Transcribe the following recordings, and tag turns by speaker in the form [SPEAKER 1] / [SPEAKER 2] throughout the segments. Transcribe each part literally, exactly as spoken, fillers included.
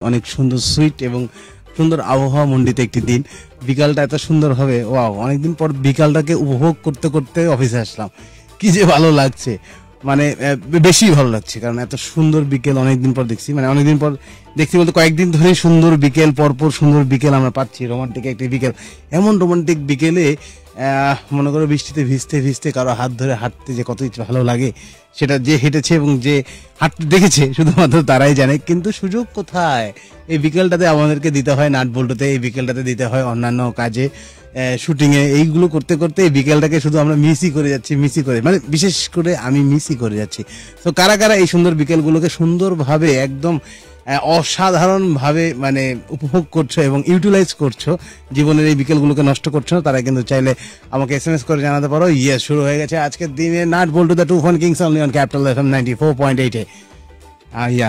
[SPEAKER 1] অনেক সুন্দর সুইট এবং সুন্দর আবহাওয়া মণ্ডিত একটি দিন। বিকালটা এত সুন্দর হবে, ওয়াও! অনেকদিন পর বিকালটাকে উপভোগ করতে করতে অফিসে আসলাম। কি যে ভালো লাগছে, মানে বেশি ভালো লাগছে, কারণ এত সুন্দর বিকেল অনেকদিন পর দেখছি। মানে অনেকদিন পর দেখছি বলতে কয়েকদিন ধরেই সুন্দর বিকেল, পরপর সুন্দর বিকেল আমরা পাচ্ছি। রোমান্টিক একটি বিকেল, এমন রোমান্টিক বিকেলে মনে করো বৃষ্টিতে ভিজতে ভিজতে কারো হাত ধরে হাঁটতে যে কতই ভালো লাগে, সেটা যে হেঁটেছে এবং যে হাঁটতে দেখেছে শুধুমাত্র তারাই জানে। কিন্তু সুযোগ কোথায়? এই বিকেলটাতে আমাদেরকে দিতে হয় নাট বল্টুতে, এই বিকেলটাতে দিতে হয় অন্যান্য কাজে, শুটিংয়ে। এইগুলো করতে করতে এই বিকেলটাকে শুধু আমরা মিসই করে যাচ্ছি, মিসই করে, মানে বিশেষ করে আমি মিসই করে যাচ্ছি। তো কারা কারা এই সুন্দর বিকেলগুলোকে সুন্দরভাবে একদম অসাধারণভাবে মানে উপভোগ করছো এবং ইউটিলাইজ করছো, জীবনের এই বিকেলগুলোকে নষ্ট করছো না, তারা কিন্তু চাইলে আমাকে এস এম এস করে জানাতে পারো। ইয়ে শুরু হয়ে গেছে আজকের দিনে nut Boltu the two fun kings only on capital FM ninety four point eight এ। ইয়া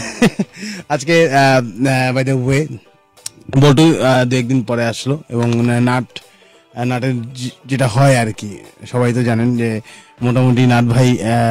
[SPEAKER 1] আজকে বাই দ্য ওয়ে বল্টু দু একদিন পরে আসলো এবং নাট নাটের যেটা হয় আর কি, সবাই তো জানেন যে মোটামুটি নাট ভাই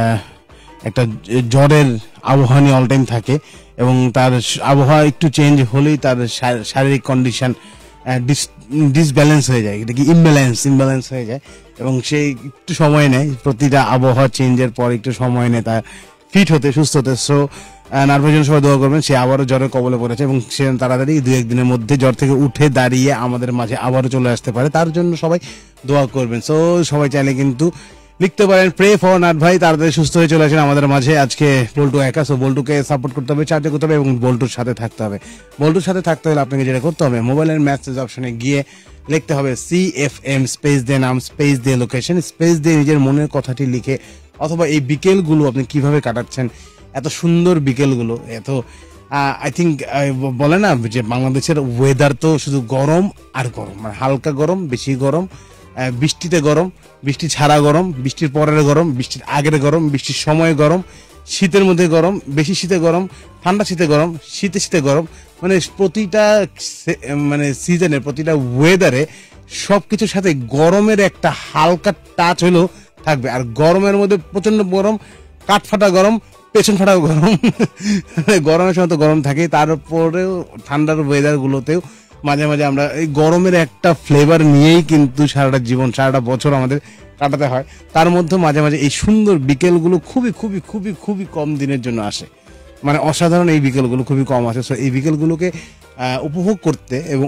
[SPEAKER 1] একটা জ্বরের আবহাওয়া নিয়ে অল টাইম থাকে এবং তার আবহাওয়া একটু চেঞ্জ হলেই তার শারীরিক কন্ডিশন ডিসব্যালেন্স হয়ে যায়, এটা কি ইমব্যালেন্স ইমব্যালেন্স হয়ে যায় এবং সে একটু সময় নেয়, প্রতিটা আবহাওয়া চেঞ্জের পর একটু সময় নেয় তার ফিট হতে, সুস্থ হতে। সো নার্ভের জন্য সবাই দোয়া করবেন। সে আবারও জ্বরের কবলে পড়েছে এবং সে তাড়াতাড়ি দুই একদিনের মধ্যে জ্বর থেকে উঠে দাঁড়িয়ে আমাদের মাঝে আবারও চলে আসতে পারে, তার জন্য সবাই দোয়া করবেন। সো সবাই চাইলে কিন্তু লিখতে পারেন প্রে ফর নাট ভাই তাড়াতাড়ি সুস্থ হয়ে চলে আসেন আমাদের মাঝে। আজকে বল্টু একা, সো বল্টুকে সাপোর্ট করতে হবে, সাহায্য করতে হবে এবং বল্টুর সাথে থাকতে হবে। বল্টুর সাথে থাকতে হলে আপনাকে যেটা করতে হবে, মোবাইলের মেসেজ অপশনে গিয়ে লিখতে হবে সি এফ এম স্পেস দিয়ে নাম, স্পেস দিয়ে লোকেশন, স্পেস দিয়ে নিজের মনের কথাটি লিখে, অথবা এই বিকেলগুলো আপনি কিভাবে কাটাচ্ছেন, এত সুন্দর বিকেলগুলো, এত আই থিঙ্ক বলে না যে বাংলাদেশের ওয়েদার তো শুধু গরম আর গরম, মানে হালকা গরম, বেশি গরম, বৃষ্টিতে গরম, বৃষ্টি ছাড়া গরম, বৃষ্টির পরের গরম, বৃষ্টির আগের গরম, বৃষ্টির সময় গরম, শীতের মধ্যে গরম, বেশি শীতে গরম, ঠান্ডা শীতে গরম, শীতে শীতে গরম, মানে প্রতিটা মানে সিজনে, প্রতিটা ওয়েদারে সব কিছুর সাথে গরমের একটা হালকা টাচ হলেও থাকবে। আর গরমের মধ্যে প্রচন্ড গরম, কাঠ ফাটা গরম, পেছন ফাটাও গরম, গরমের সময় তো গরম থাকে, তারপরেও ঠান্ডার ওয়েদার গুলোতেও মাঝে মাঝে আমরা এই গরমের একটা ফ্লেভার নিয়েই কিন্তু সারাটা জীবন, সারাটা বছর আমাদের কাটাতে হয়। তার মধ্যে মাঝে মাঝে এই সুন্দর বিকেলগুলো খুবই খুবই খুবই খুবই কম দিনের জন্য আসে, মানে অসাধারণ এই বিকেলগুলো খুবই কম আসে। সো এই বিকেলগুলোকে উপভোগ করতে এবং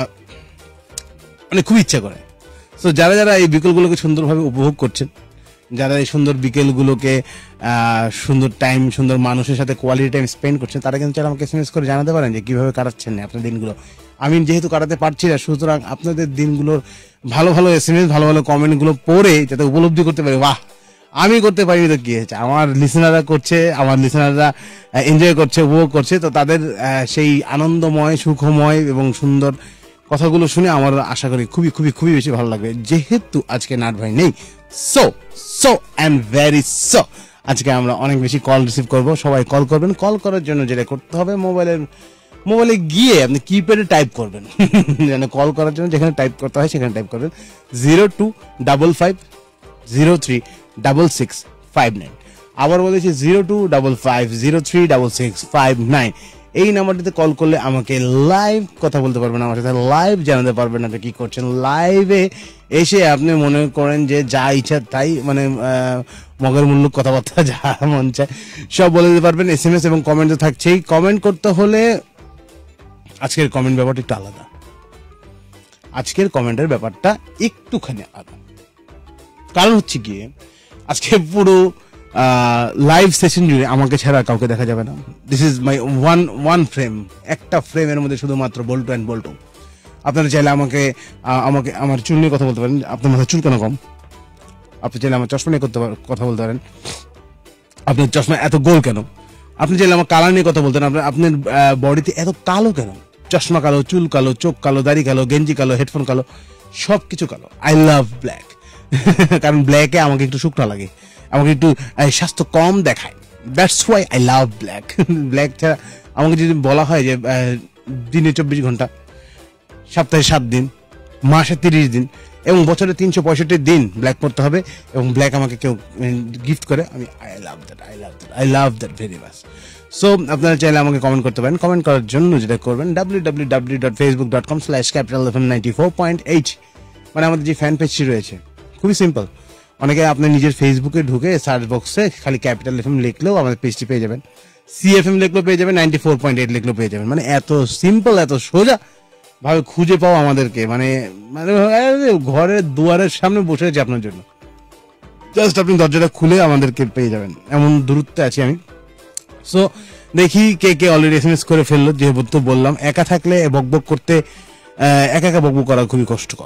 [SPEAKER 1] মানে খুব ইচ্ছা করে। সো যারা যারা এই বিকেলগুলোকে সুন্দরভাবে উপভোগ করছেন, যারা এই সুন্দর বিকেলগুলোকে সুন্দর টাইম, সুন্দর মানুষের সাথে কোয়ালিটি টাইম স্পেন্ড করছেন, তারা কিন্তু আমাকে এসএমএস করে জানাতে পারেন যে কিভাবে কাটাচ্ছেন আপনার দিনগুলো। আমি যেহেতু কাটাতে পারছি না, সুতরাং আপনাদের দিনগুলোর ভালো ভালো এসএমএস, ভালো ভালো কমেন্টগুলো পড়ে যাতে উপলব্ধি করতে পারি, বাহ আমি করতে পারিনি তো কি হয়েছে, আমার লিসেনাররা করছে, আমার লিসেনাররা এনজয় করছে, উপভোগ করছে, তো তাদের সেই আনন্দময়, সুখময় এবং সুন্দর কথাগুলো শুনে আমার আশা করি খুবই খুবই খুবই বেশি ভালো লাগবে। যেহেতু আজকে নাট ভাই নেই, so so and very so আজকে আমরা অনেক বেশি কল রিসিভ করব। সবাই কল করবেন। কল করার জন্য যেটা করতে হবে, মোবাইলের মোবাইলে গিয়ে আপনি কিপ্যাডে টাইপ করবেন, যেন কল করার জন্য যেখানে টাইপ করতে হয় সেখানে টাইপ করবেন zero two double five zero three double six five nine. আবার বলেছি zero two double five zero three double six five nine. এই নাম্বারটিতে কল করলে আমাকে লাইভ কথা বলতে পারবেন, আমার সাথে লাইভ জানাতে পারবেন আপনি কি করছেন। লাইভে এসে আপনি মনে করেন যে যা ইচ্ছা তাই, মানে মগের মূল্য কথাবার্তা যা মন চায় সব বলে দিতে পারবেন। এস এম এস এবং কমেন্ট তো থাকছেই। কমেন্ট করতে হলে আজকের কমেন্ট ব্যাপারটা একটু আলাদা, আজকের কমেন্টের ব্যাপারটা একটুখানি আলাদা। কারণ হচ্ছে গিয়ে আজকে পুরো লাইভ সেশন জুড়ে আমাকে ছাড়া কাউকে দেখা যাবে না। This is my one one frame, একটা ফ্রেমের মধ্যে শুধুমাত্র বল্টু অ্যান্ড বল্টু। আপনারা চাইলে আমাকে আমাকে আমার চুল নিয়ে কথা বলতে পারেন, আপনার মাথায় চুল কেন কম। আপনি চাইলে আমার চশমা নিয়ে করতে কথা বলতে পারেন, আপনার চশমা এত গোল কেন। আপনি চাইলে আমার কালার নিয়ে কথা বলতেন, আপনার আপনার বডিতে এত কালো কেন, চশমা কালো, চুল কালো, চোখ কালো, দাড়ি কালো, গেঞ্জি কালো, হেডফোন কালো, সব কিছু কালো। আই লাভ ব্ল্যাক, কারণ ব্ল্যাকে আমাকে একটু শুকনো লাগে, আমাকে একটু স্বাস্থ্য কম দেখায়। That's why I love black. Black ছাড়া আমাকে যদি বলা হয় যে দিনে চব্বিশ ঘন্টা, সপ্তাহে সাত দিন, মাসে তিরিশ দিন এবং বছরে তিনশো পঁয়ষট্টি দিন ব্ল্যাক পড়তে হবে এবং ব্ল্যাক আমাকে কেউ গিফট করে, আমি I love that, I love that, I love that very much. So আপনারা চাইলে আমাকে কমেন্ট করতে পারেন। কমেন্ট করার জন্য যেটা করবেন W W W dot Facebook dot com slash capital FM ninety four point eight, মানে আমাদের যে ফ্যান পেজটি রয়েছে, খুবই সিম্পল। অনেকে আপনার নিজের ফেসবুকে ঢুকে সার্চ বক্সে খালি ক্যাপিটাল এফএম লিখলেও আমাদের পেজটি পেয়ে যাবেন, সিএফএম লিখলেও পেয়ে যাবেন, নাইনটি ফোর পয়েন্ট এইট লিখলেও পেয়ে যাবেন। মানে এত সিম্পল, এত সোজা ভাবে খুঁজে পাও আমাদেরকে, মানে মানে ঘরের দুয়ারের সামনে বসে আছে আপনার জন্য, জাস্ট আপনি দরজাটা খুলে আমাদেরকে পেয়ে যাবেন, এমন দূরত্বে আছি আমি। সো দেখি কে কে অলরেডি এস এম এস করে ফেললো। যেহেতু বললাম একা থাকলে বকবক করতে, একা একা বকবক করা খুবই কষ্টকর।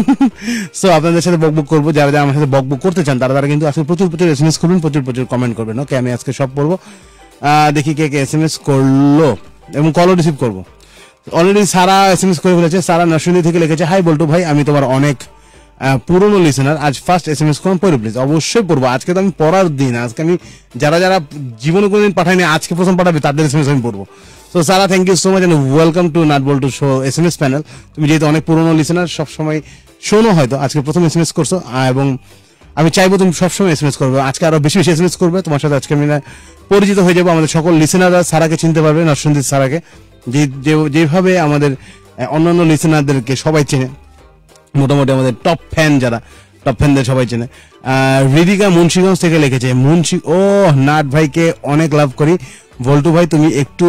[SPEAKER 1] সো আপনাদের সাথে বকবক করবো, যারা যারা আমার সাথে বকবক করতে চান তারা তারা কিন্তু আজকে প্রচুর প্রচুর এস এম এস করবেন, প্রচুর প্রচুর কমেন্ট করবেন। ওকে, আমি আজকে সব পড়বো। দেখি কে কে এস এম এস করলো এবং কলও রিসিভ করবো। Already Sara S M S করে ফেলেছে। সারা নরসিংদী থেকে লিখেছে, হাই বল্টু ভাই, আমি তোমার অনেক পুরনো লিসেনার, আজ ফার্স্ট এস এম এস করলাম, পড়ো প্লিজ। অবশ্যই পড়বো, আজকে তো আমি পড়ার দিন, আজকে আমি যারা যারা জীবনে কোনোদিন পাঠাইনি আজকে প্রথম পাঠাবে তাদের এস এম এস আমি পড়বো। So Sara, thank you so much and welcome to nut Boltu show S M S panel. তুমি যেহেতু অনেক পুরনো লিসেনার, সবসময় শোনো, হয়তো আজকে প্রথম এস এম এস করছো, এবং আমি চাইবো তুমি সবসময় এস এম এস করবে, আজকে আরো বেশি বেশি এস এম এস করবে। তোমার সাথে আজকে আমি পরিচিত হয়ে যাবো, আমাদের সকল লিসেনাররা সারাকে চিনতে পারবে, নরসিংদীর সারাকে, যে যেভাবে আমাদের অন্যান্য লিসেনারদেরকে সবাই চেনে, মোটামুটি আমাদের টপ ফ্যান যারা, টপ ফ্যানদের সবাই চেনে। হৃদিকা মুন্সিগঞ্জ থেকে লিখেছে, মুন্সি ও নাট ভাইকে অনেক লাভ করি, বল্টু ভাই তুমি একটু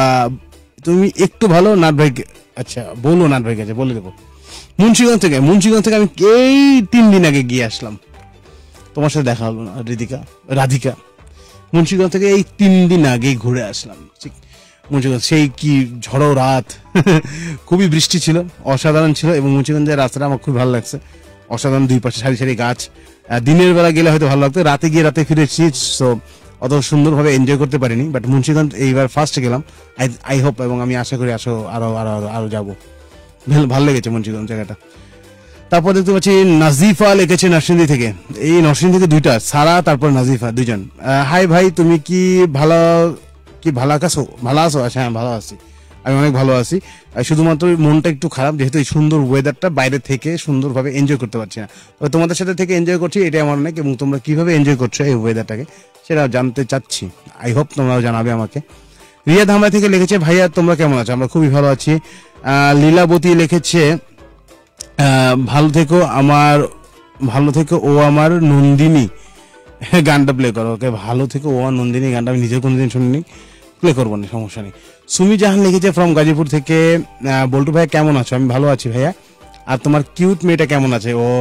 [SPEAKER 1] তুমি একটু ভালো নাট ভাইকে, আচ্ছা বলো নাট ভাই কাছে বলে দেবো। মুন্সিগঞ্জ থেকে, মুন্সিগঞ্জ থেকে আমি এই তিন দিন আগে গিয়ে আসলাম, তোমার সাথে দেখা হলো না হৃদিকা, রাধিকা। মুন্সিগঞ্জ থেকে এই তিন দিন আগেই ঘুরে আসলাম। ঠিক, মুন্সিগঞ্জ সেই কি ঝড়ো রাত, খুবই বৃষ্টি ছিল, অসাধারণ ছিল, এবং মুন্সিগঞ্জের রাস্তাটা আমার খুব ভালো লাগছে, অসাধারণ, দুই পাশে সারি সারি গাছ। দিনের বেলা গেলে হয়তো ভালো লাগতো, রাতে গিয়ে রাতে ফিরেছি, সো অত সুন্দরভাবে এনজয় করতে পারিনি, বাট মুন্সিগঞ্জ এইবার ফার্স্ট গেলাম। আই আই হোপ, এবং আমি আশা করি আসো আরো আরো আরো যাবো, ভালো লেগেছে মুন্সিগঞ্জ জায়গাটা। তারপর দেখতে পাচ্ছি নাজিফা লিখেছে নরসিংদী থেকে, এই নরসিংদী থেকে দুইটা, সারা তারপর নাজিফা, দুইজন। হাই ভাই, তুমি কি ভালো কি ভালো আছো? ভালো আছো? আচ্ছা হ্যাঁ ভালো আছি, আমি অনেক ভালো আছি। শুধুমাত্র মনটা একটু খারাপ, যেহেতু এই সুন্দর ওয়েদারটা বাইরে থেকে সুন্দরভাবে এনজয় করতে পারছি না। তবে তোমাদের সাথে থেকে এনজয় করছি, এটাই আমার অনেক, এবং তোমরা কিভাবে এনজয় করছো এই ওয়েদারটাকে সেটা জানতে চাচ্ছি। আই হোপ তোমরাও জানাবে আমাকে। রিয়া ধামা থেকে লিখেছে, ভাইয়া তোমরা কেমন আছো? আমরা খুবই ভালো আছি। লীলাবতী লিখেছে, ভালো থেকো আমার, ভালো থেকো ও আমার নন্দিনী, গানটা প্লে করো। ওকে, ভালো থেকো ও আমার নন্দিনী গানটা আমি নিজেও কোনোদিন শুনিনি, প্লে করবো না, সমস্যা নেই। সুমি জাহান লিখেছে ফ্রম গাজীপুর থেকে, বল্টু ভাইয়া কেমন আছো? আমি ভালো আছি ভাইয়া। আর তোমার কিউট মেয়েটা কেমন আছে? ও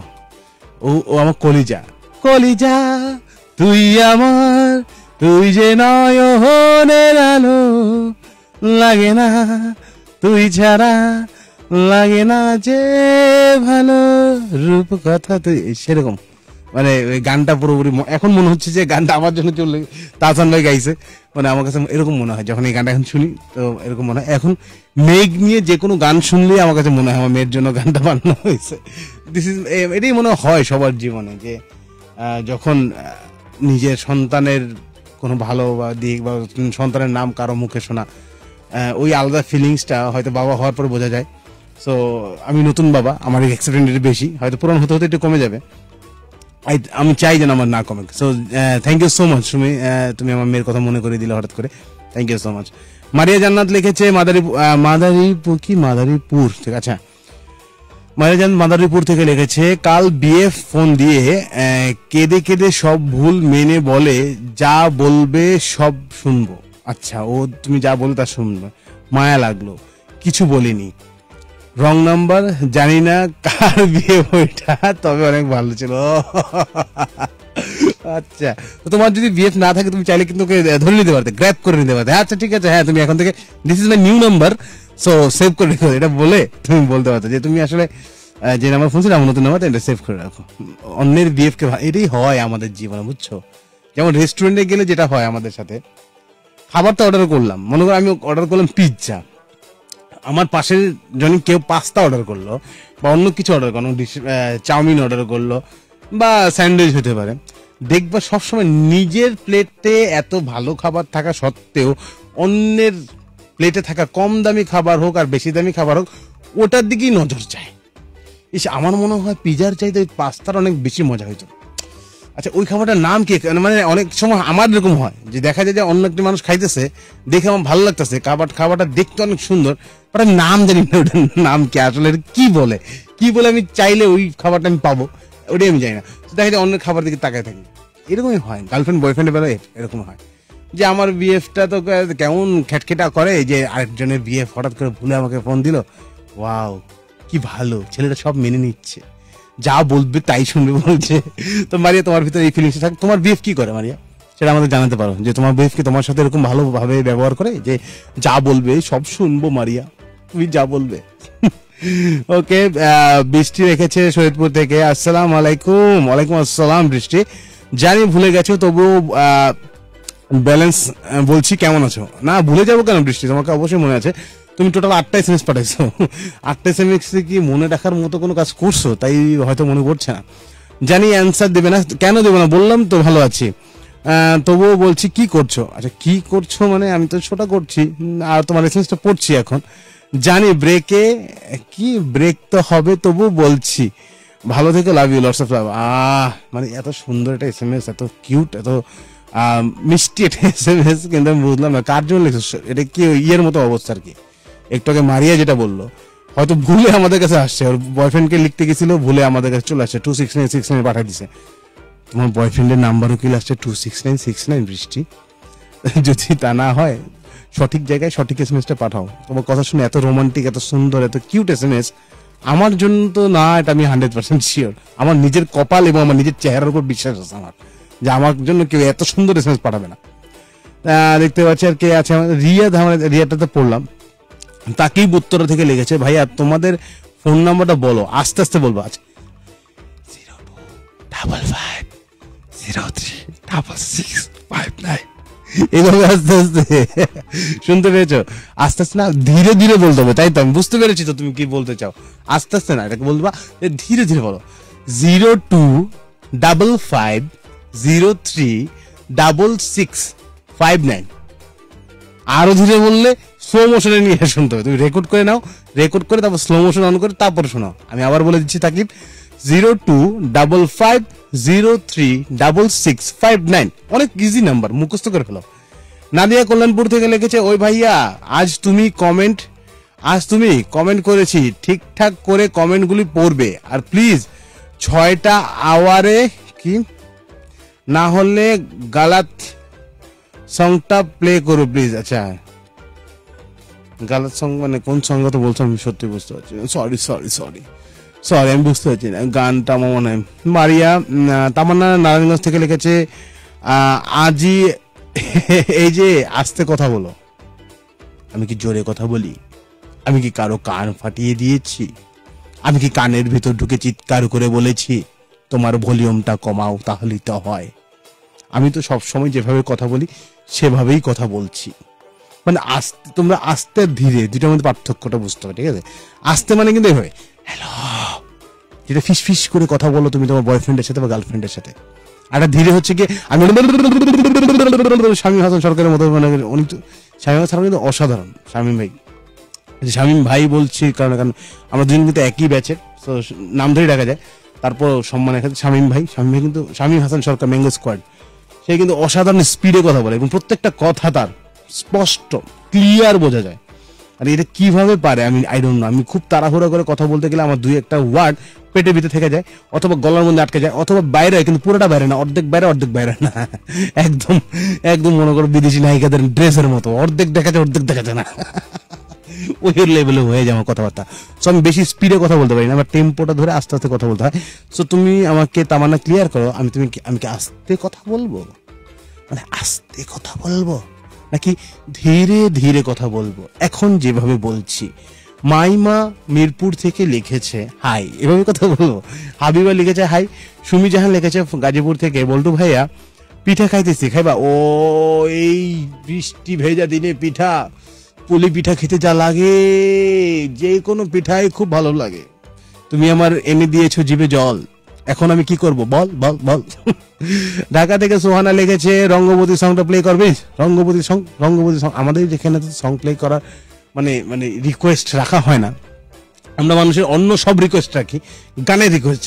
[SPEAKER 1] ও আমার কলিজা, কলিজা তুই আমার, তুই যে নয়নের আলো, লাগে না তুই ছাড়া, লাগে না যে ভালো, রূপ কথা তুই, সেরকম। মানে ওই গানটা পুরোপুরি এখন মনে হচ্ছে যে গানটা আমার জন্য চলে তাহসান ভাই গাইছে, মানে আমার কাছে এরকম মনে হয় যখন এই গানটা এখন শুনি, তো এরকম মনে হয়। এখন মেঘ নিয়ে যে কোনো গান শুনলেই আমার কাছে মনে হয় আমার মেয়ের জন্য গানটা বানানো হয়েছে। দিস ইজ, এটাই মনে হয় সবার জীবনে, যে যখন নিজের সন্তানের কোনো ভালো বা দিক বা সন্তানের নাম কারো মুখে শোনা, ওই আলাদা ফিলিংসটা হয়তো বাবা হওয়ার পরে বোঝা যায়। সো আমি নতুন বাবা, আমার এক্সপেরিয়েন্স বেশি, হয়তো পুরান হতে হতে একটু কমে যাবে, আমি চাই যেন আমার না কমে। So thank you so much তুমি, তুমি আমার মেয়ের কথা মনে করে দিলে হঠাৎ করে, thank you so much. Maria Jannat লিখেছে, মাদারী মাদারীপুর কি মাদারীপুর ঠিক আছে, মারিয়া জান্নাত মাদারীপুর থেকে লিখেছে, কাল বিয়ে ফোন দিয়ে কেঁদে কেঁদে সব ভুল মেনে বলে, যা বলবে সব শুনবো। আচ্ছা, ও তুমি যা বলবে তা শুনবো, মায়া লাগলো, কিছু বলিনি, রং নাম্বার, জানি না কার বিয়ে ওইটা, তবে অনেক ভালো ছিল। আচ্ছা, তোমার যদি বিএফ না থাকে তুমি চাইলে কিন্তু ধরে নিতে পারতে, গ্র্যাব করে নিতে পারতে। আচ্ছা ঠিক আছে, হ্যাঁ তুমি এখন থেকে this is my new number, so save করে রেখো, এটা বলে তুমি বলতে পারতো যে তুমি আসলে যে নাম্বার ফোন ছিল আমার নতুন নাম্বার, এটা সেভ করে রাখো। অন্যের বিএফ কে, এটাই হয় আমাদের জীবনে, বুঝছো? যেমন রেস্টুরেন্টে গেলে যেটা হয় আমাদের সাথে, খাবারটা অর্ডার করলাম, মনে করো আমি অর্ডার করলাম পিৎজা, আমার পাশের জন কেউ পাস্তা অর্ডার করলো বা অন্য কিছু অর্ডার করলো, চাউমিন অর্ডার করলো বা স্যান্ডউইচ হতে পারে, দেখবা সবসময় নিজের প্লেটে এত ভালো খাবার থাকা সত্ত্বেও অন্যের প্লেটে থাকা কম দামি খাবার হোক আর বেশি দামি খাবার হোক, ওটার দিকেই নজর যায়। ইস, আমার মনে হয় পিজার চাইতে ওই পাস্তার অনেক বেশি মজা হইতো। আচ্ছা ওই খাবারটার নাম কি? মানে অনেক সময় আমার এরকম হয় যে দেখা যায় যে অন্য একটি মানুষ খাইতেছে, দেখে আমার ভালো লাগতেছে, খাবার খাবারটা দেখতে অনেক সুন্দর, বাট আমি নাম জানি না ওটার নাম কি, আসলে এটা কি বলে কি বলে আমি চাইলে ওই খাবারটা আমি পাবো ওটাই আমি জানি না। দেখা যায় অন্য খাবার দিকে তাকায় থাকি। এরকমই হয় গার্লফ্রেন্ড বয়ফ্রেন্ডের বেলায়, এরকম হয় যে আমার বিএফটা তো কেমন খ্যাটখেটা করে যে আরেকজনের বিএফ হঠাৎ করে ভুলে আমাকে ফোন দিল, ওয়াও কি ভালো ছেলেটা সব মেনে নিচ্ছে, যা বলবে তাই শুনবে বলছে। তো মারিয়া তোমার ভিতরে এই ফিলিংস থাকে, তোমার বিএফ কি করে মারিয়া সেটা আমাদের জানাতে পারো, যে তোমার বিএফ কি তোমার সাথে এরকম ভালোভাবে ব্যবহার করে যে যা বলবে সব শুনবো মারিয়া, তুমি যা বলবে। ওকে, বৃষ্টি রেখেছে শহীদপুর থেকে, আসসালাম আলাইকুম। ওয়ালাইকুম আসসালাম বৃষ্টি, জানি ভুলে গেছো তবুও ব্যালেন্স বলছি কেমন আছো। না ভুলে যাবো কেন বৃষ্টি, তোমাকে অবশ্যই মনে আছে, তুমি টোটাল আটটা এস এম এস পাঠাইছো, আটটা এস এম এস কি মনে রাখার মতো কোনো কাজ করছো তাই হয়তো মনে পড়ছে না। জানি অ্যান্সার দেবে না, কেন দেবে না, বললাম তো ভালো আছি, তবুও বলছি কি করছো। আচ্ছা কি করছো মানে আমি তো ছোটা করছি আর তোমার এস এম এসটা পড়ছি এখন। জানি ব্রেকে কি ব্রেক তো হবে তবুও বলছি ভালো থেকে, love you, lots of love. আহ মানে এত সুন্দর একটা এস এম এস, এত কিউট, এত মিষ্টি একটা এস এম এস, কিন্তু আমি বুঝলাম না কার জন্য লিখছো, এটা কি ইয়ের মতো অবস্থা আর কি। একটু আগে মারিয়া যেটা বললো হয়তো ভুলে আমাদের কাছে আসছে, ওর বয়ফ্রেন্ডকে লিখতে গেছিল ভুলে আমাদের কাছে চলে আসছে, two six nine six nine পাঠিয়ে দিছে। তোমার বয়ফ্রেন্ডের নাম্বারও কি আসছে two six nine six nine Brishti? যদি তা না হয় সঠিক জায়গায় সঠিক এস এম এসটা পাঠাও। তোমার কথা শুনে এত রোমান্টিক, এত সুন্দর, এত কিউট এস এম এস আমার জন্য তো না, এটা আমি হান্ড্রেড পার্সেন্ট শিওর। আমার নিজের কপাল এবং আমার নিজের চেহারার উপর বিশ্বাস আছে আমার, যে আমার জন্য কেউ এত সুন্দর এস এম এস পাঠাবে না। দেখতে পাচ্ছি আর কে আছে, রিয়া, রিয়াটাতে পড়লাম, তাকেই উত্তর থেকে লেগেছে, ভাইয়া তোমাদের ফোন নাম্বারটা বলো, আস্তে আস্তে বলবো। আচ্ছা zero two double five zero three double six five nine, এইভাবে আস্তে আস্তে, শুনতে পেরেছো? আস্তে আস্তে না, ধীরে ধীরে বলতে হবে, তাই তো আমি বুঝতে পেরেছি তো তুমি কি বলতে চাও। আস্তে আস্তে না, এটাকে বলবা ধীরে ধীরে বলো, zero two double five zero three double six five nine. আরো ধীরে বললে স্লো মোশনে নিয়ে শুনতে হবে, তুমি রেকর্ড করে নাও, রেকর্ড করে তারপর স্লো মোশন অন করে তারপরে শোনাও। আমি আবার বলে দিচ্ছি Takib, zero two double five zero three double six five nine. অনেক ইজি নাম্বার, মুখস্থ করে ফেলো। নাদিয়া কল্যাণপুর থেকে লিখেছে, ওই ভাইয়া আজ তুমি কমেন্ট আজ তুমি কমেন্ট করেছি, ঠিকঠাক করে কমেন্টগুলি পড়বে আর প্লিজ ছয়টা আওয়ারে কি না হলে গালাত সংটা প্লে করো প্লিজ। আচ্ছা গালাত সং মানে কোন সঙ্গ তো বলছো আমি সত্যি বুঝতে পারছি, সরি সরি সরি সরি আমি বুঝতে পারছি না গানটা আমার মনে হয়। মারিয়া তামান্না নারায়ণগঞ্জ থেকে লিখেছে, আজই এই যে আস্তে কথা বলো, আমি কি জোরে কথা বলি? আমি কি কারো কান ফাটিয়ে দিয়েছি? আমি কি কানের ভিতর ঢুকে চিৎকার করে বলেছি তোমার ভলিউমটা কমাও তাহলেই তো হয়? আমি তো সব সময় যেভাবে কথা বলি সেভাবেই কথা বলছি। মানে আস্তে, তোমরা আস্তে ধীরে দুটার মধ্যে পার্থক্যটা বুঝতে হবে, ঠিক আছে? আস্তে মানে কিন্তু এভাবে হ্যালো, যেটা ফিস ফিস করে কথা বলো তুমি তোমার বয়ফ্রেন্ডের সাথে বা গার্লফ্রেন্ডের সাথে। আর ধীরে হচ্ছে কি আমি শামীম হাসান সরকারের মতো, মানে উনি তো শামীম হাসান কিন্তু অসাধারণ। শামীম ভাই, শামীম ভাই বলছি কারণ কারণ আমরা দুজন কিন্তু একই ব্যাচের, তো নাম ধরে ডাকা যায়, তারপর সম্মান এখানে শামীম ভাই। শামীম ভাই কিন্তু শামীম হাসান সরকার ম্যাঙ্গো স্কোয়াড, সে কিন্তু অসাধারণ স্পিডে কথা বলে এবং প্রত্যেকটা কথা তার স্পষ্ট ক্লিয়ার বোঝা যায়। আর এটা কিভাবে পারে আমি আই ডোন্ট নো। আমি খুব তাড়াহুড়া করে কথা বলতে গেলে আমার দুই একটা ওয়ার্ড পেটের ভিতরে থেকে যায়, অথবা গলার মধ্যে আটকে যায়, অথবা বাইরে, কিন্তু পুরোটা বাইরে না, অর্ধেক বাইরে অর্ধেক বাইরে না, একদম একদম মনে করো বিদেশি নায়িকাদের ড্রেসের মতো, অর্ধেক দেখা যায় অর্ধেক দেখা যায় না, ওই লেভেলে হয়ে যায় আমার কথাবার্তা। সো আমি বেশি স্পিডে কথা বলতে পারি না, আমার টেম্পোটা ধরে আস্তে আস্তে কথা বলতে হয়। সো তুমি আমাকে তামান্না ক্লিয়ার করো, আমি তুমি আমি কি আস্তে কথা বলবো, মানে আস্তে কথা বলবো নাকি ধীরে ধীরে কথা বলবো এখন যেভাবে বলছি? মাইমা মিরপুর থেকে লিখেছে হাই, এভাবে কথা বলবো। হাবিবা লিখেছে হাই। সুমি জাহান লিখেছে গাজীপুর থেকে, বল্টু ভাইয়া পিঠা খাইতেছি, খাইবা? ও এই বৃষ্টি ভেজা দিনে পিঠা, পুলি পিঠা খেতে যা লাগে, যে কোনো পিঠাই খুব ভালো লাগে। তুমি আমার এনে দিয়েছো জিভে জল, এখন আমি কি করব বল বল বল। ঢাকা থেকে সোহানা লিখেছে, রঙ্গবতী সংটা প্লে করবে? রঙ্গবতী সং, রঙ্গবতী সং আমাদের যেখানে তো সং প্লে করার মানে মানে রিকোয়েস্ট রাখা হয় না, আমরা মানুষের অন্য সব রিকোয়েস্ট রাখি, গানের রিকোয়েস্ট ছাড়া।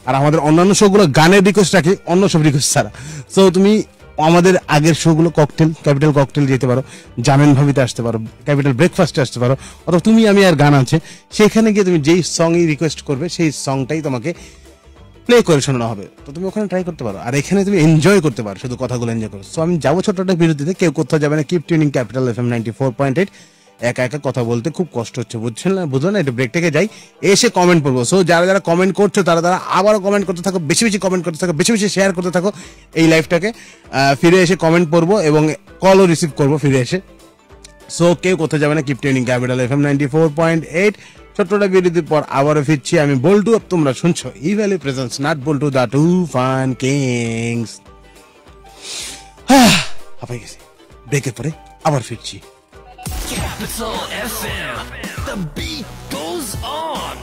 [SPEAKER 1] আর আমাদের অন্যান্য শোগুলো গানের রিকোয়েস্ট রাখি, অন্য সব রিকোয়েস্ট ছাড়া। সো তুমি আমাদের আগের শোগুলো ককটেল, ক্যাপিটাল ককটেল যেতে পারো, জামেন ভাবিতে আসতে পারো, ক্যাপিটাল ব্রেকফাস্টে আসতে পারো, অথবা তুমি আমি আর গান আছে, সেখানে গিয়ে তুমি যেই সংই রিকোয়েস্ট করবে সেই সংটাই তোমাকে প্লে করে শোনানো হবে। তো তুমি ওখানে ট্রাই করতে পারো, আর এখানে তুমি এনজয় করতে পারো, শুধু কথাগুলো এনজয় করো। সো আমি যাবো ছোট্ট একটা বিরতিতে, কেউ কোথাও যাবে না, keep tuning capital F M ninety four point eight. একা একা কথা বলতে খুব কষ্ট হচ্ছে, বুঝছেন না? বুঝলো না? একটু ব্রেক থেকে যাই, এসে কমেন্ট করবো। সো যারা যারা কমেন্ট করছো তারা তারা আবারও কমেন্ট করতে থাকো, বেশি বেশি কমেন্ট করতে থাকো, বেশি বেশি শেয়ার করতে থাকো এই লাইভটাকে। ফিরে এসে কমেন্ট করবো এবং কলও রিসিভ করবো ফিরে এসে। সো কেউ কোথাও যাবে না, keep tuning capital F M ninety four point eight. ছোট্টটা বিরতির পর আবারও ফিরছি, আমি বল্টু, তোমরা শুনছো Evaly presents nut Boltu the two fun kings. হাঁপাই গেছি, ব্রেকের পরে আবার ফিরছি।
[SPEAKER 2] Capital F M, the beat goes on.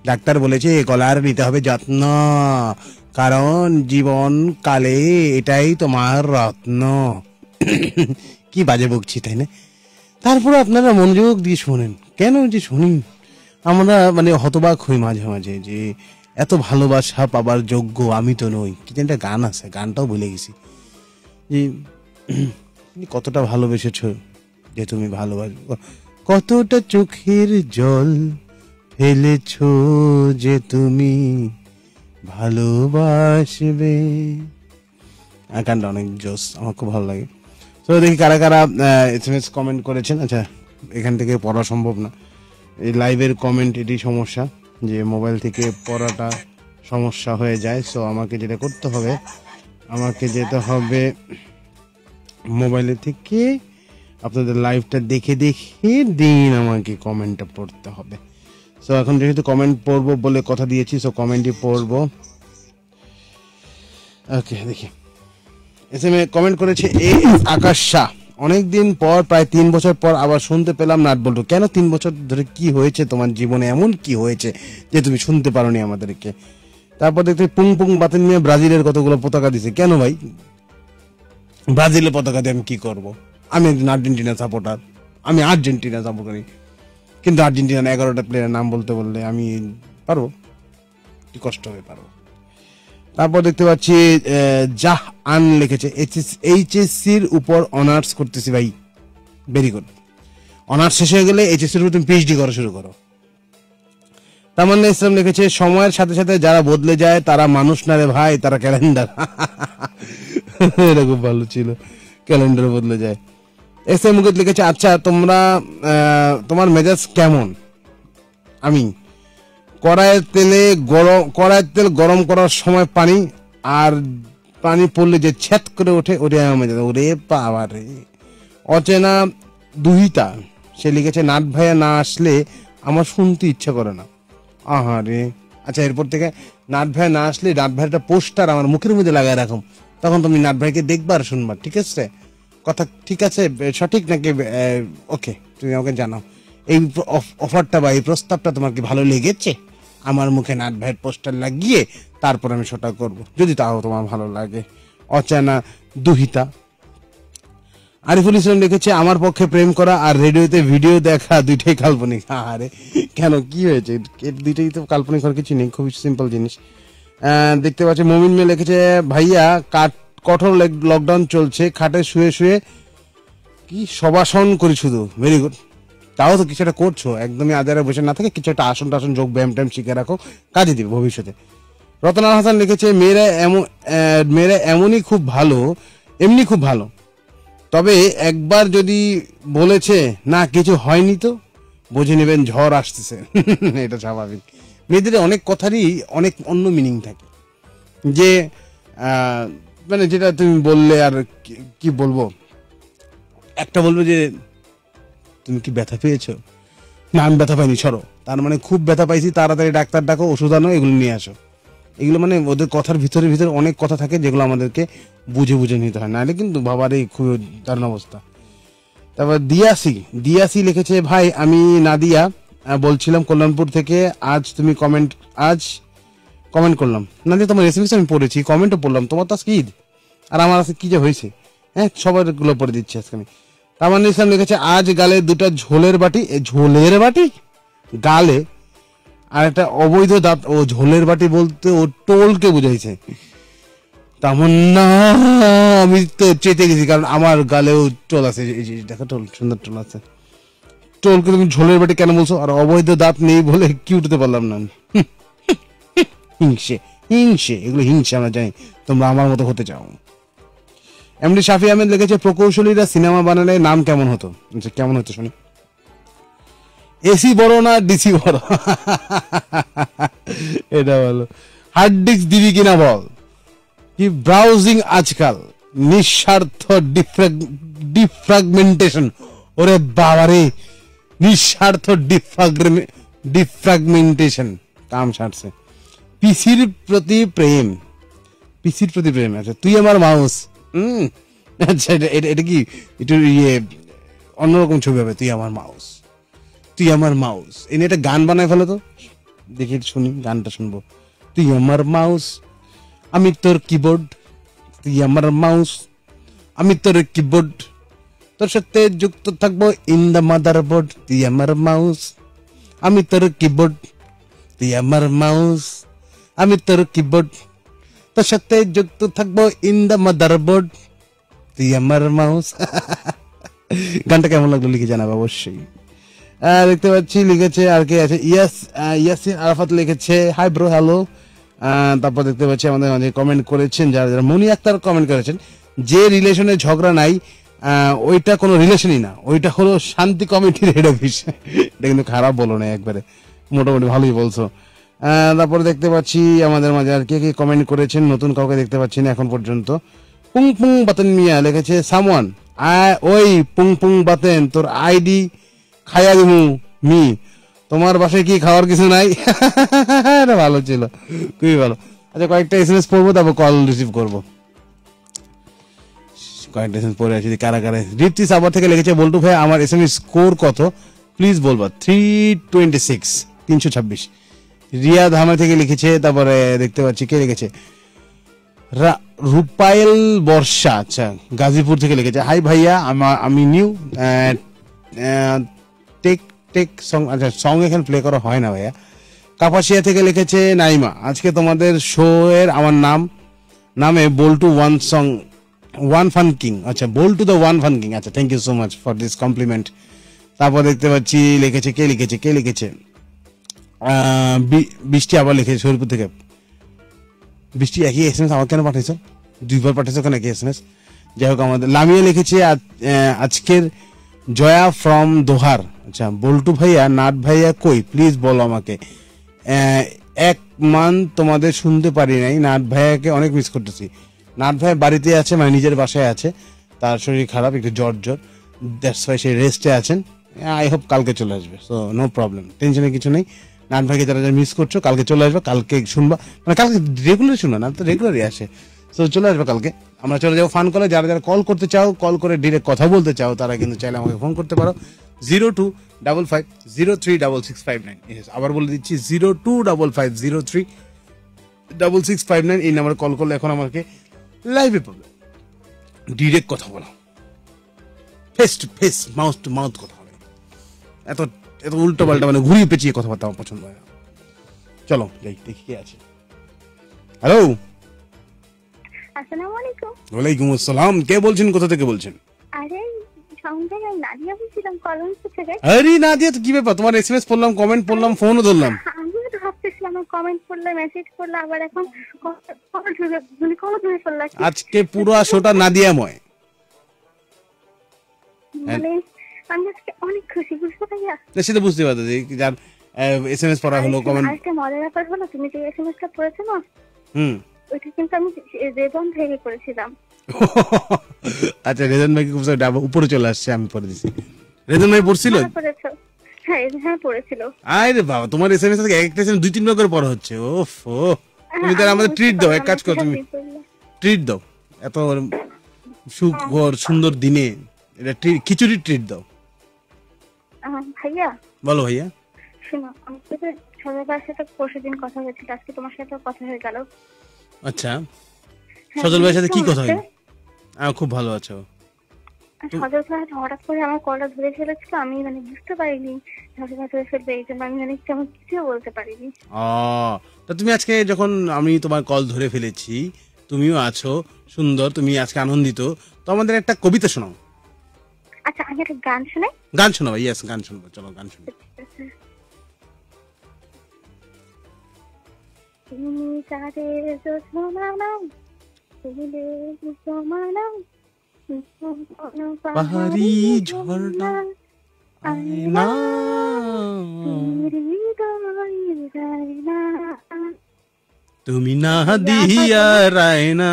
[SPEAKER 1] ডাক্তার বলেছে গলার নিতে হবে যত্ন, কারণ জীবন কালে এটাই তোমার রত্ন। কি বাজে বকছি তাই না? তারপরে আপনারা মনোযোগ দিয়ে শোনেন, কেন যে শুনি আমরা মানে হতবাক হই মাঝে মাঝে যে এত ভালোবাসা পাবার যোগ্য আমি তো নই। কি একটা গান আছে, গানটাও ভুলে গেছি, যে কতটা ভালোবেসেছ যে তুমি ভালোবাসো, কতটা চোখের জল ফেলেছ যে তুমি ভালোবাসবে। গানটা অনেক জোস, আমার খুব ভালো লাগে। তো দেখি কারা কারা এস এম এস কমেন্ট করেছেন। আচ্ছা, এখান থেকে পড়া সম্ভব না, এই লাইভের কমেন্ট এটি সমস্যা, যে মোবাইল থেকে পড়াটা সমস্যা হয়ে যায়। সো আমাকে যেটা করতে হবে, আমাকে যেতে হবে মোবাইলে থেকে আপনাদের লাইভটা দেখে দেখে দিন আমাকে কমেন্টটা পড়তে হবে। সো এখন যেহেতু কমেন্ট পড়বো বলে কথা দিয়েছি, সো কমেন্টই পড়বো। ওকে, দেখি এস এম এ কমেন্ট করেছে এ আকাশ শাহ। অনেকদিন পর, প্রায় তিন বছর পর আবার শুনতে পেলাম নাট বল্টু। কেন তিন বছর ধরে কি হয়েছে তোমার জীবনে, এমন কি হয়েছে যে তুমি শুনতে পারোনি আমাদেরকে? তারপর দেখতে পুং পুং বাতিল নিয়ে ব্রাজিলের কতগুলো পতাকা দিছে। কেন ভাই ব্রাজিলের পতাকা দিয়ে আমি কি করব? আমি একজন আর্জেন্টিনা সাপোর্টার, আমি আর্জেন্টিনা সাপোর্ট করি, কিন্তু আর্জেন্টিনার এগারোটা প্লেয়ারের নাম বলতে বললে আমি পারবো? কি কষ্ট হয়ে পারবো। তারপর দেখতে পাচ্ছি জাহ আন লিখেছে এইচএসসির উপর অনার্স করতেছি ভাই, ভেরি গুড। অনার্স শেষ হয়ে গেলে এইচএসসির উপর তুমি পিএইচডি করা শুরু করো। তামান্না ইসলাম লিখেছে সময়ের সাথে সাথে যারা বদলে যায় তারা মানুষ না রে ভাই, তারা ক্যালেন্ডার। এটা খুব ভালো ছিল, ক্যালেন্ডার বদলে যায়। এস এম মুকিত লিখেছে আচ্ছা তোমরা তোমার মেজাজ কেমন? আমি কড়াইয়ের তেলে গরম কড়াইয়ের তেল গরম করার সময় পানি আর পানি পড়লে যে ছ্যাত করে ওঠে, ওরে আমার ওরে বাবা রে। অচেনা দুহিতা সে লিখেছে নাট ভাইয়া না আসলে আমার শুনতে ইচ্ছা করে না। আহা রে। আচ্ছা, এরপর থেকে নাট ভাইয়া না আসলে নাট ভাইয়ের পোস্টার আমার মুখের মধ্যে লাগায় রাখুন, তখন তুমি নাট ভাইকে দেখবা আর শুনবা। ঠিক আছে? কথা ঠিক আছে? সঠিক নাকি? ওকে, তুমি আমাকে জানাও এই অফারটা বা এই প্রস্তাবটা তোমার কি ভালো লেগেছে? আমার মুখে নাট ভাইয়ের পোস্টার লাগিয়ে তারপর আমি সেটা করব, যদি তাও তোমার ভালো লাগে। অচেনা দুহিতা। আরিফুল ইসলাম লিখেছে আমার পক্ষে প্রেম করা আর রেডিওতে ভিডিও দেখা দুইটাই কাল্পনিক। আরে কেন, কি হয়েছে? দুইটাই তো কাল্পনিক হওয়ার কিছু নেই, খুবই সিম্পল জিনিস। দেখতে পাচ্ছি মমিন মেয়ে লিখেছে ভাইয়া কাট কঠোর লকডাউন চলছে, খাটে শুয়ে শুয়ে কি সবাসন করি শুধু। ভেরি গুড, তাও তো কিছু একটা করছো, একদমই আজারে বসে না থাকে কিছু একটা আসন টাসন যোগ ব্যায়াম ট্যাম শিখে রাখো, কাজে দিবে ভবিষ্যতে। রতনাল হাসান লিখেছে মেয়েরা এমন মেয়েরা এমনই খুব ভালো, এমনি খুব ভালো, তবে একবার যদি বলেছে না কিছু হয়নি তো বুঝে নেবেন ঝড় আসতেছে। এটা স্বাভাবিক। মেয়েদের অনেক কথারই অনেক অন্য মিনিং থাকে, যে মানে যেটা তুমি বললে আর কি বলবো, একটা বলবো যে তুমি কি ব্যথা পেয়েছো? না আমি ব্যথা পাইনি, সরো। তার মানে খুব ব্যথা পাইছি, তাড়াতাড়ি ডাক্তার ডাকো, ওষুধ আনো, এগুলো নিয়ে আসো। এগুলো মানে ওদের কথার ভিতরে ভিতরে অনেক কথা থাকে যেগুলো আমাদেরকে বুঝে বুঝে নিতে হয়, নাহলে কিন্তু বাবার এই খুব দারুণ অবস্থা। তারপর দিয়াসি দিয়াসি লিখেছে ভাই আমি নাদিয়া বলছিলাম কল্যাণপুর থেকে, আজ তুমি কমেন্ট আজ কমেন্ট করলাম। নাদিয়া তোমার এসএমএস আমি পড়েছি, কমেন্টও পড়লাম, তোমার তো আজকে ঈদ আর আমার আজকে কি যে হয়েছে, হ্যাঁ সবার গুলো পড়ে দিচ্ছি আজকে আমি। তামান্না ইসলাম লিখেছে আজ গালে দুটা ঝোলের বাটি, ঝোলের বাটি গালে, আর একটা অবৈধ দাঁত। ও ঝোলের বাটি বলতে ও টোলকে বুঝাইছে। তামান্না আমি তো চেতে গেছি, কারণ আমার গালেও টোল আছে, দেখো টোল, সুন্দর টোল আছে। টোলকে তুমি ঝোলের বাটি কেন বলছো? আর অবৈধ দাঁত নেই বলে কি উঠতে পারলাম না। হিংসে হিংসে এগুলো হিংসে, আমরা জানি তোমরা আমার মতো হতে চাও। এমডি শাফি আহমেদ লিখেছে প্রকৌশলীরা সিনেমা বানালে নাম কেমন হতো? কেমন হতো শুনি। এসি বড় না ডিসি বড়? এটা বলো। হার্ড ডিস্ক দিবি কিনা বল। কি ব্রাউজিং আজকাল, নিঃস্বার্থ ডিফ্রাগমেন্টেশন। ওরে বাবারে, নিঃস্বার্থ ডিফ্রাগমেন্টেশন কাম সারছে। পিসির প্রতি প্রেম, পিসির প্রতি প্রেম। আচ্ছা তুই আমার মাউস। হম আচ্ছা, এটা এটা কি একটু ইয়ে অন্যরকম ছবি হবে। তুই আমার মাউস, তুই আমার মাউস, এনে একটা গান বানায় ফেলো তো, দেখি শুনি গানটা শুনবো। তুই আমার মাউস আমি তোর কিবোর্ড, তুই আমার মাউস আমি তোর কিবোর্ড, তোর সাথে যুক্ত থাকবো ইন দ্য মাদারবোর্ড। তুই আমার মাউস আমি তোর কিবোর্ড, তুই আমার মাউস আমি তোর কিবোর্ড, তোর সাথে যুক্ত থাকবো ইন দ্য মাদারবোর্ড। তুই আমার মাউস। গানটা কেমন লাগলো লিখে জানাবো অবশ্যই। আহ, দেখতে পাচ্ছি লিখেছে আর কে আছে, ইয়াস ইয়াসিন আরাফাত লিখেছে হাই ব্রো হ্যালো। তারপর দেখতে পাচ্ছি আমাদের মাঝে কমেন্ট করেছেন যারা যারা, মনি আক্তার কমেন্ট করেছেন যে রিলেশনে ঝগড়া নাই আহ, ওইটা কোনো রিলেশনই না, ওইটা হলো শান্তি কমিটির হেড অফিস। এটা কিন্তু খারাপ বলো না, একবারে মোটামুটি ভালোই বলছো। আহ, তারপরে দেখতে পাচ্ছি আমাদের মাঝে আর কে কে কমেন্ট করেছেন, নতুন কাউকে দেখতে পাচ্ছি না এখন পর্যন্ত। পুং পুং বাতেন মিয়া লিখেছে সামওয়ান ওই পুং পুং বাতেন তোর আইডি খাইয়া দিমু মি, তোমার বাসায় কি খাওয়ার কিছু নাই? এটা ভালো ছিল, খুবই ভালো। আচ্ছা কয়েকটা এসএমএস পড়বো তারপর কল রিসিভ করবো। কয়েকটা এসএমএস পড়ে আছি কারা কারা। রিপ্তি সাবার থেকে লিখেছে বল্টু ভাই আমার এসএমএস স্কোর কত প্লিজ বলবা। থ্রি টোয়েন্টি সিক্স তিনশো ছাব্বিশ। রিয়াদ হামা থেকে লিখেছে। তারপরে দেখতে পাচ্ছি কে লিখেছে, রূপায়েল বর্ষা, আচ্ছা গাজীপুর থেকে লিখেছে হাই ভাইয়া আমা- আমি নিউ টেক টেক সং, আচ্ছা সং এখানে প্লে করা হয় না ভাইয়া। কাপাসিয়া থেকে লিখেছে নাইমা আজকে তোমাদের শো এর আমার নাম নামে Boltu one song one fun king, আচ্ছা Boltu the one fun king, আচ্ছা thank you so much for this compliment. তারপর দেখতে পাচ্ছি লিখেছে কে লিখেছে কে লিখেছে আহ, বি- বৃষ্টি আবার লিখেছে শরীরপুর থেকে। বৃষ্টি একই এসএমএস আমার কেন পাঠাইছো, দুইবার পাঠাইছো কেন একই এসএমএস? যাই হোক আমাদের লামিয়া লিখেছে আজ- আহ, আজকের জয়া ফ্রম দোহার, আচ্ছা বল্টু ভাইয়া নাট ভাইয়া কই প্লিজ বলো আমাকে। আহ, এক মান তোমাদের শুনতে পারি নাই, নাট ভাইয়াকে অনেক মিস করতেছি। নাট ভাইয়া বাড়িতে আছে, মানে নিজের বাসায় আছে, তার শরীর খারাপ একটু জ্বর জ্বর, দ্যাটস ওয়াই সে রেস্টে আছেন। আই হোপ কালকে চলে আসবে, সো নো প্রবলেম, টেনশনের কিছু নেই। নাট ভাইকে যারা যারা মিস করছো কালকে চলে আসবে, কালকে শুনবা, মানে কালকে রেগুলার শুনবা, না তো রেগুলারই আসে, সো চলে আসবে কালকে। আমরা চলে যাবো ফান কলে। যারা যারা কল করতে চাও, কল করে ডিরেক্ট কথা বলতে চাও, তারা কিন্তু চাইলে আমাকে ফোন করতে পারো zero two double five zero three double six five nine. আবার বলে দিচ্ছি zero two double five zero three double six five nine. এই নাম্বারে কল করলে এখন আমাকে লাইভে পাবে, ডিরেক্ট কথা বলা, face to face mouth to mouth কথা হবে। এত এত উল্টো পাল্টা মানে ঘুরিয়ে পেঁচিয়ে কথাবার্তা আমার পছন্দ হয় না। চলো যাই দেখি কে আছে। হ্যালো,
[SPEAKER 3] আসসালামু আলাইকুম।
[SPEAKER 1] ওয়ালাইকুম আসসালাম, কে বলছেন, কোথা থেকে বলছেন?
[SPEAKER 3] আরে সঙ্গে নাদিয়া বলছিলাম কলমপুর থেকে।
[SPEAKER 1] আরে নাদিয়া, তো কি ব্যাপার, তোমার এসএমএস পড়লাম, কমেন্ট পড়লাম, ফোনও ধরলাম।
[SPEAKER 3] আমিও তো ভাবতেছিলাম কমেন্ট করলে মেসেজ করলে আবার এখন কল ধরে মানে কল ধরে ফেললা।
[SPEAKER 1] আজকে পুরো শোটা নাদিয়াময়।
[SPEAKER 3] মানে আমি আজকে অনেক খুশি, বুঝতে পারিয়া।
[SPEAKER 1] না, সেটা বুঝতে পারছি, যার এসএমএস পড়া হলো, কমেন্ট।
[SPEAKER 3] আরেকটা মজার ব্যাপার হলো, তুমি যে এসএমএসটা পড়েছো না,
[SPEAKER 1] হুম,
[SPEAKER 3] ওইটা কিন্তু আমি রেজন থেকে করেছিলাম।
[SPEAKER 1] আচ্ছা রেজন ভাই খুব ডাব- উপরে চলে আসছে, আমি পড়ে দিছি। রেজন ভাই পড়ছিল?
[SPEAKER 3] হ্যাঁ, পড়েছো? হ্যাঁ হ্যাঁ পড়েছিল।
[SPEAKER 1] আরে বাবা, তোমার এসএমএস থেকে একটা এসএমএস দুই তিনবার করে পড়া হচ্ছে। ওফ ও, তুমি তাহলে আমাদের ট্রিট দাও, এক কাজ করো, তুমি ট্রিট দাও, এত সুখর সুন্দর দিনে এটা ট্রিট, খিচুড়ি ট্রিট দাও।
[SPEAKER 3] আহ, ভাইয়া
[SPEAKER 1] বলো ভাইয়া।
[SPEAKER 3] শোনো, আমার সাথে সজলবার সাথে পরশু দিন কথা হয়েছিল, আজকে তোমার সাথে কথা হয়ে গেল।
[SPEAKER 1] আচ্ছা,
[SPEAKER 3] হ্যাঁ,
[SPEAKER 1] সজল ভাইয়ের সাথে কি
[SPEAKER 3] কেমন
[SPEAKER 1] কথা
[SPEAKER 3] আছে?
[SPEAKER 1] হলো? আহ, খুব ভালো আছো?
[SPEAKER 3] সজল ভাই হঠাৎ করে আমার কলটা ধরে ফেলেছিল, আমি মানে বুঝতে পারিনি সজল ভাই ধরে ফেলবে, এই জন্য আমি মানে তেমন কিছুও বলতে পারিনি।
[SPEAKER 1] ও, তা তুমি আজকে যখন আমি তোমার কল ধরে ফেলেছি, তুমিও আছো সুন্দর, তুমি আজকে আনন্দিত, তো আমাদের একটা কবিতা শোনাও।
[SPEAKER 3] আচ্ছা, আমি একটা গান শোনাই।
[SPEAKER 1] গান শোনাবো, ইয়েস গান শুনবো, চলো গান শুনবো।
[SPEAKER 3] তুমি তাদের যোজনা নাও, তুমি যোজনা নাও,
[SPEAKER 1] পাহাড়ি ঝর্ণা আয়না, তুমি না দিয়া রায়না।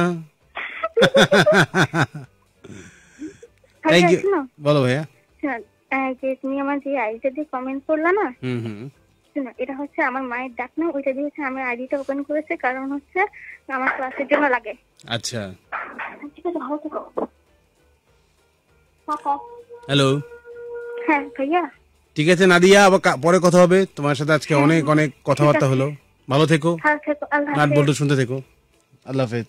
[SPEAKER 1] Thank you. বলো ভাইয়া।
[SPEAKER 3] যে তুমি আমার যে আইডিটা দিয়ে কমেন্ট করলা না,
[SPEAKER 1] হুম হুম,
[SPEAKER 3] শোনো, এটা হচ্ছে আমার মায়ের ডাক নাম, ওইটা দিয়ে হচ্ছে আমি আইডিটা ওপেন করেছে, কারণ হচ্ছে আমার ক্লাসের জন্য লাগে।
[SPEAKER 1] আচ্ছা,
[SPEAKER 3] ঠিক আছে, ভালো থেকো।
[SPEAKER 1] হ্যালো,
[SPEAKER 3] হ্যাঁ ভাইয়া,
[SPEAKER 1] ঠিক আছে নাদিয়া, আবার কা- পরে কথা হবে তোমার সাথে। আজকে অনেক অনেক কথাবার্তা হলো, ভালো থেকো,
[SPEAKER 3] ভালো থেকো, আল্লাহ
[SPEAKER 1] নাট
[SPEAKER 3] হাফেজ।
[SPEAKER 1] বল্টু শুনতে থেকো, আল্লাহ হাফেজ।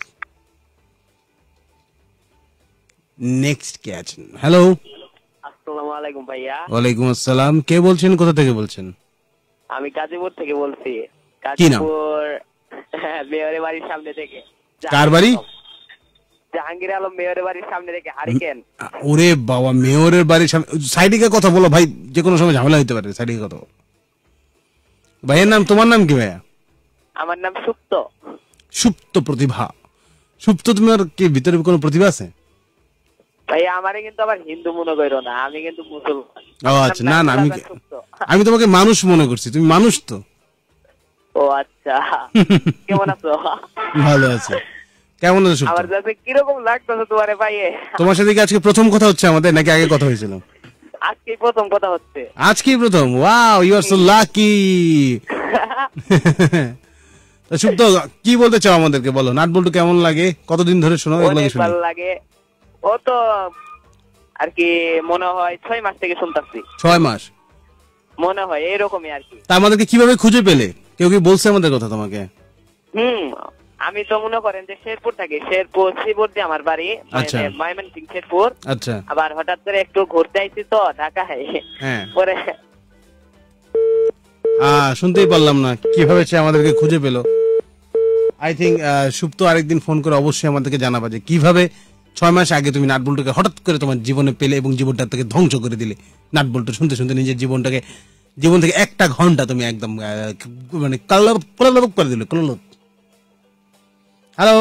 [SPEAKER 1] নেক্সট কে আছেন? হ্যালো,
[SPEAKER 4] আসসালামু আলাইকুম ভাইয়া,
[SPEAKER 1] ওয়ালাইকুম আসসালাম, কে বলছেন, কোথা থেকে বলছেন?
[SPEAKER 4] আমি গাজীপুর থেকে বলছি।
[SPEAKER 1] কি নাম?
[SPEAKER 4] গাজীপুর মেয়রের বাড়ির সামনে থেকে।
[SPEAKER 1] কার বাড়ি?
[SPEAKER 4] জাহাঙ্গীর আলম মেয়রের বাড়ির সামনে থেকে, হারিকেন।
[SPEAKER 1] ওরে বাবা, মেয়রের বাড়ির সামনে, সাইডে গিয়ে কথা বলো ভাই, যে কোনো সময় ঝামেলা হতে পারে, সাইডে গিয়ে কথা বলো। ভাইয়ের নাম, তোমার নাম কি ভাইয়া?
[SPEAKER 4] আমার নাম সুপ্ত।
[SPEAKER 1] সুপ্ত প্রতিভা, সুপ্ত, তোমার কি ভিতরে কোনো প্রতিভা আছে?
[SPEAKER 4] ভাইয়া আমারে কিন্তু আবার হিন্দু মনে করো না, আমি কিন্তু মুসলমান।
[SPEAKER 1] ও আচ্ছা, না না, আমি
[SPEAKER 4] সুপ্ত।
[SPEAKER 1] আমি তোমাকে মানুষ মনে করছি, তুমি মানুষ তো।
[SPEAKER 4] ও আচ্ছা, কেমন আছো?
[SPEAKER 1] ভালো আছে, কেমন আছো সুপ্ত?
[SPEAKER 4] আমার কাছে কিরকম লাগতেছে তোমারে ভাইয়ে?
[SPEAKER 1] তোমার সাথে কি আজকে প্রথম কথা হচ্ছে আমাদের, নাকি আগে কথা হয়েছিল?
[SPEAKER 4] আজকে প্রথম কথা হচ্ছে।
[SPEAKER 1] আজকেই প্রথম? Wow, you are so lucky. Supto, কি বলতে চাও আমাদেরকে, বলো। নাট বল্টু কেমন লাগে, কতদিন ধরে শোনো এগুলো
[SPEAKER 4] অনেক
[SPEAKER 1] শুনি?
[SPEAKER 4] ভালো লাগে। ও তো আর কি মনে হয় ছয় মাস থেকে শুনতাছি,
[SPEAKER 1] ছয় মাস
[SPEAKER 4] মনে হয় এরকমই আর কি।
[SPEAKER 1] তা আমাদেরকে কিভাবে খুঁজে পেলে? কেউ কি বলছে আমাদের কথা তোমাকে?
[SPEAKER 4] হুম, আমি তো মনে করেন যে শেরপুর থাকি, শেরপুর শ্রীপুর দিয়ে আমার বাড়ি,
[SPEAKER 1] আচ্ছা।
[SPEAKER 4] ময়মনসিং শেরপুর।
[SPEAKER 1] আচ্ছা,
[SPEAKER 4] আবার হঠাৎ করে একটু ঘুরতে আইছি তো ঢাকায়,
[SPEAKER 1] হ্যাঁ।
[SPEAKER 4] পরে
[SPEAKER 1] আহ শুনতেই পারলাম না কিভাবে সে আমাদেরকে খুঁজে পেলো। আই থিঙ্ক সুপ্ত আরেকদিন ফোন করে অবশ্যই আমাদেরকে জানাবা যে কিভাবে ছয় মাস আগে তুমি নাট বল্টুকে হঠাৎ করে তোমার জীবনে পেলে এবং জীবনটা থেকে ধ্বংস করে দিলে। নাট বল্টু শুনতে শুনতে নিজের জীবনটাকে, জীবন থেকে একটা ঘন্টা তুমি একদম আহ, মানে কলরব কলরব করে দিলে, কলরব। হ্যালো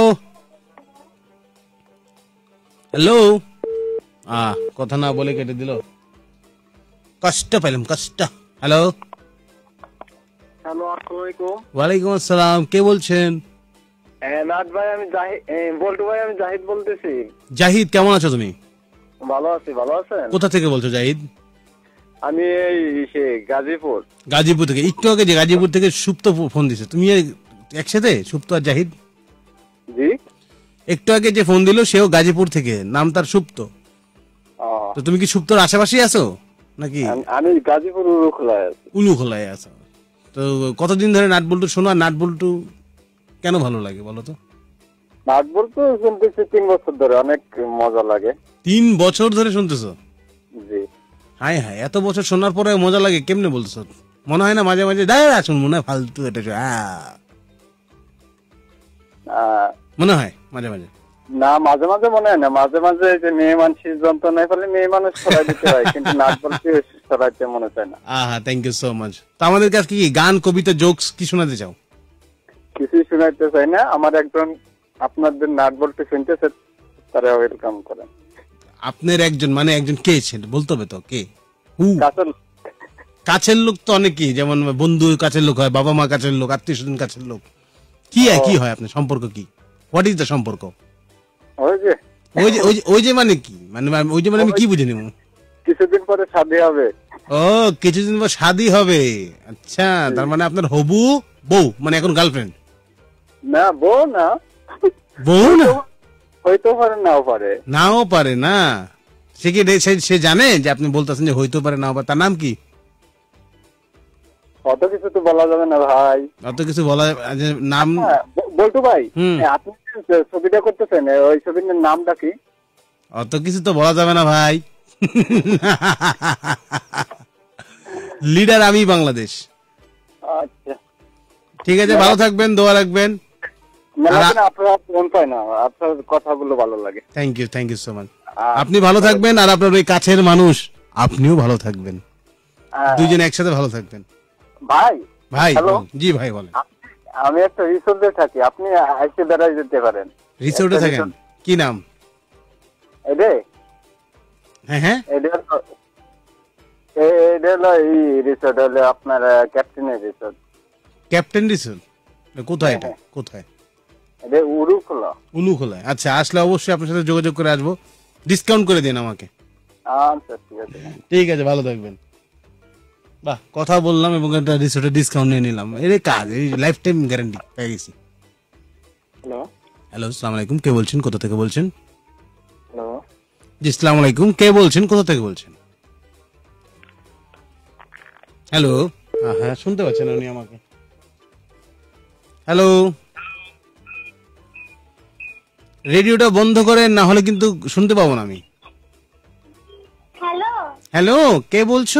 [SPEAKER 1] হ্যালো, আহ কথা না বলে কেটে দিল, কষ্ট পেলাম, কষ্ট। হ্যালো,
[SPEAKER 5] হ্যালো, আসসালামু আলাইকুম।
[SPEAKER 1] ওয়ালাইকুম আসসালাম, কে বলছেন?
[SPEAKER 5] হ্যাঁ, নাট ভাই, আমি জাহিদ, বল্টু ভাই, আমি জাহিদ বলতেছি।
[SPEAKER 1] জাহিদ, কেমন আছো তুমি?
[SPEAKER 5] ভালো আছি, ভালো আছেন?
[SPEAKER 1] কোথা থেকে বলছো জাহিদ?
[SPEAKER 5] আমি এই সে গাজীপুর।
[SPEAKER 1] গাজীপুর থেকে। একটু আগে যে গাজীপুর থেকে সুপ্ত ফো- ফোন দিছে, তুমি এ- একসাথে সুপ্ত আর জাহিদ?
[SPEAKER 5] জি।
[SPEAKER 1] একটু আগে যে ফোন দিল সেও গাজীপুর থেকে, নাম তার সুপ্ত।
[SPEAKER 5] ও,
[SPEAKER 1] তো তুমি কি সুপ্তর আশেপাশেই আছো নাকি
[SPEAKER 5] আমি- আমি গাজীপুর উরুখলায় আছি।
[SPEAKER 1] উলু খোলায় আছো? তো কতদিন ধরে নাট বল্টু শোনো, আর নাট বল্টু কেন ভালো লাগে বলো তো?
[SPEAKER 5] নাট বলতে শুনতেছি তিন বছর ধরে, অনেক মজা লাগে।
[SPEAKER 1] তিন বছর ধরে শুনতেছো?
[SPEAKER 5] জি।
[SPEAKER 1] হায় হায়, এত বছর শোনার পরে মজা লাগে কেমনে বলছো? মনে হয় না মাঝে মাঝে দাঁড়া শুন, মনে হয় ফালতু এটা শো- আহ,
[SPEAKER 5] আহ,
[SPEAKER 1] মনে হয় মাঝে মাঝে?
[SPEAKER 5] না, মাঝে মাঝে মনে হয় না, মাঝে মাঝে এই যে মেয়ে মানুষের যন্ত্রণায় ফলে মেয়ে মানুষ সরাই দিতে হয়, কিন্তু নাট বলতে সরাইতে মনে চায় না।
[SPEAKER 1] আহা, থ্যাংক ইউ সো মাচ। তো আমাদের কাছে কি গান, কবিতা, জোকস কি শোনাতে চাও?
[SPEAKER 5] কিছুই শোনাইতে চাই না। আমার একজন আপনাদের নাট বলতে শুনতেছে, তারা ওয়েলকাম করেন।
[SPEAKER 1] আপনার একজন মানে একজন কে ছিল বলতে হবে তো, কে? হু?
[SPEAKER 5] কাছের
[SPEAKER 1] কাছের লোক তো অনেকেই, যেমন বন্ধু কাছের লোক হয়, বাবা মা কাছের লোক, আত্মীয় স্বজন কাছের লোক। কি হয়, কি হয় আপনার সম্পর্ক কি? হোয়াট ইজ দ্য সম্পর্ক?
[SPEAKER 5] ওই যে
[SPEAKER 1] ওই যে ওই যে- ওই যে মানে কি, মানে ওই যে মানে আমি কি বুঝে নিব?
[SPEAKER 5] কিছুদিন পরে শাদী হবে।
[SPEAKER 1] ও, কিছুদিন পর শাদী হবে। আচ্ছা, তার মানে আপনার হবু বউ, মানে এখন গার্লফ্রেন্ড?
[SPEAKER 5] না, বউ না,
[SPEAKER 1] বউ না?
[SPEAKER 5] হইতেও পারে, নাও পারে।
[SPEAKER 1] নাও পারে না? সে কি রে- সে- সে জানে যে আপনি বলতেছেন যে হইতে পারে নাও পারে? তার নাম কি?
[SPEAKER 5] অত কিছু তো বলা যাবে না ভাই।
[SPEAKER 1] অত কিছু বলা যে নাম?
[SPEAKER 5] হ্যাঁ, ব- বল্টু ভাই,
[SPEAKER 1] হুম।
[SPEAKER 5] হ্যাঁ, আপনি যে ছবিটা করতেছেন, ওই ছবির নামটা কি?
[SPEAKER 1] অত কিছু তো বলা যাবে না ভাই। লিডার আমি বাংলাদেশ।
[SPEAKER 5] আচ্ছা,
[SPEAKER 1] ঠিক আছে, ভালো থাকবেন, দোয়া রাখবেন।
[SPEAKER 5] মেলা
[SPEAKER 1] আর-
[SPEAKER 5] দিন আপনার ফোন পাই না, আপনার কথাগুলো ভালো লাগে।
[SPEAKER 1] Thank you, thank you so much.
[SPEAKER 5] আর-
[SPEAKER 1] আপনি ভালো থাকবেন, আর আপনার ওই কাছের মানুষ আপনিও ভালো থাকবেন,
[SPEAKER 5] হ্যাঁ,
[SPEAKER 1] দুইজন একসাথে ভালো থাকবেন।
[SPEAKER 5] ভাই,
[SPEAKER 1] ভাই
[SPEAKER 5] হ্যালো।
[SPEAKER 1] বলুন। জি ভাই বলেন।
[SPEAKER 5] আমি একটা রিসোর্টে থাকি, আপনি আইসে বেড়াই যেতে পারেন।
[SPEAKER 1] রিসোর্টে
[SPEAKER 5] একটা
[SPEAKER 1] থাকেন?
[SPEAKER 5] resort-
[SPEAKER 1] কি নাম?
[SPEAKER 5] এডে
[SPEAKER 1] হ্যাঁ হ্যাঁ,
[SPEAKER 5] এটা হলো এ- এটা হলো এই রিসোর্ট হলো আপনার ক্যাপ্টেনের রিসোর্ট।
[SPEAKER 1] ক্যাপ্টেন রিসোর্ট কোথায়? এটা
[SPEAKER 5] হ্যাঁ।
[SPEAKER 1] কোথায়?
[SPEAKER 5] এটা উরুখলা।
[SPEAKER 1] উলুখোলায়। আচ্ছা, আসলে অবশ্যই আপনার সাথে যোগাযোগ করে আসবো, ডিসকাউন্ট করে দিন আমাকে।
[SPEAKER 5] আচ্ছা, ঠিক আছে।
[SPEAKER 1] ঠিক আছে, ভালো থাকবেন। বাহ, কথা বললাম এবং একটা রিসোর্টে ডিসকাউন্ট নিয়ে নিলাম, এর কাজ, এই লাইফ টাইম গ্যারান্টি পেয়ে গেছি।
[SPEAKER 5] হ্যালো,
[SPEAKER 1] হ্যালো, আসসালামু আলাইকুম, কে বলছেন, কোথা থেকে বলছেন?
[SPEAKER 5] হ্যালো,
[SPEAKER 1] জি, আসসালামু আলাইকুম, কে বলছেন, কোথা থেকে বলছেন? হ্যালো, হ্যাঁ শুনতে পাচ্ছেন উনি আমাকে? হ্যালো, রেডিওটা বন্ধ করেন, না হলে কিন্তু শুনতে পাবো না আমি।
[SPEAKER 3] হ্যালো
[SPEAKER 1] হ্যালো, কে বলছো?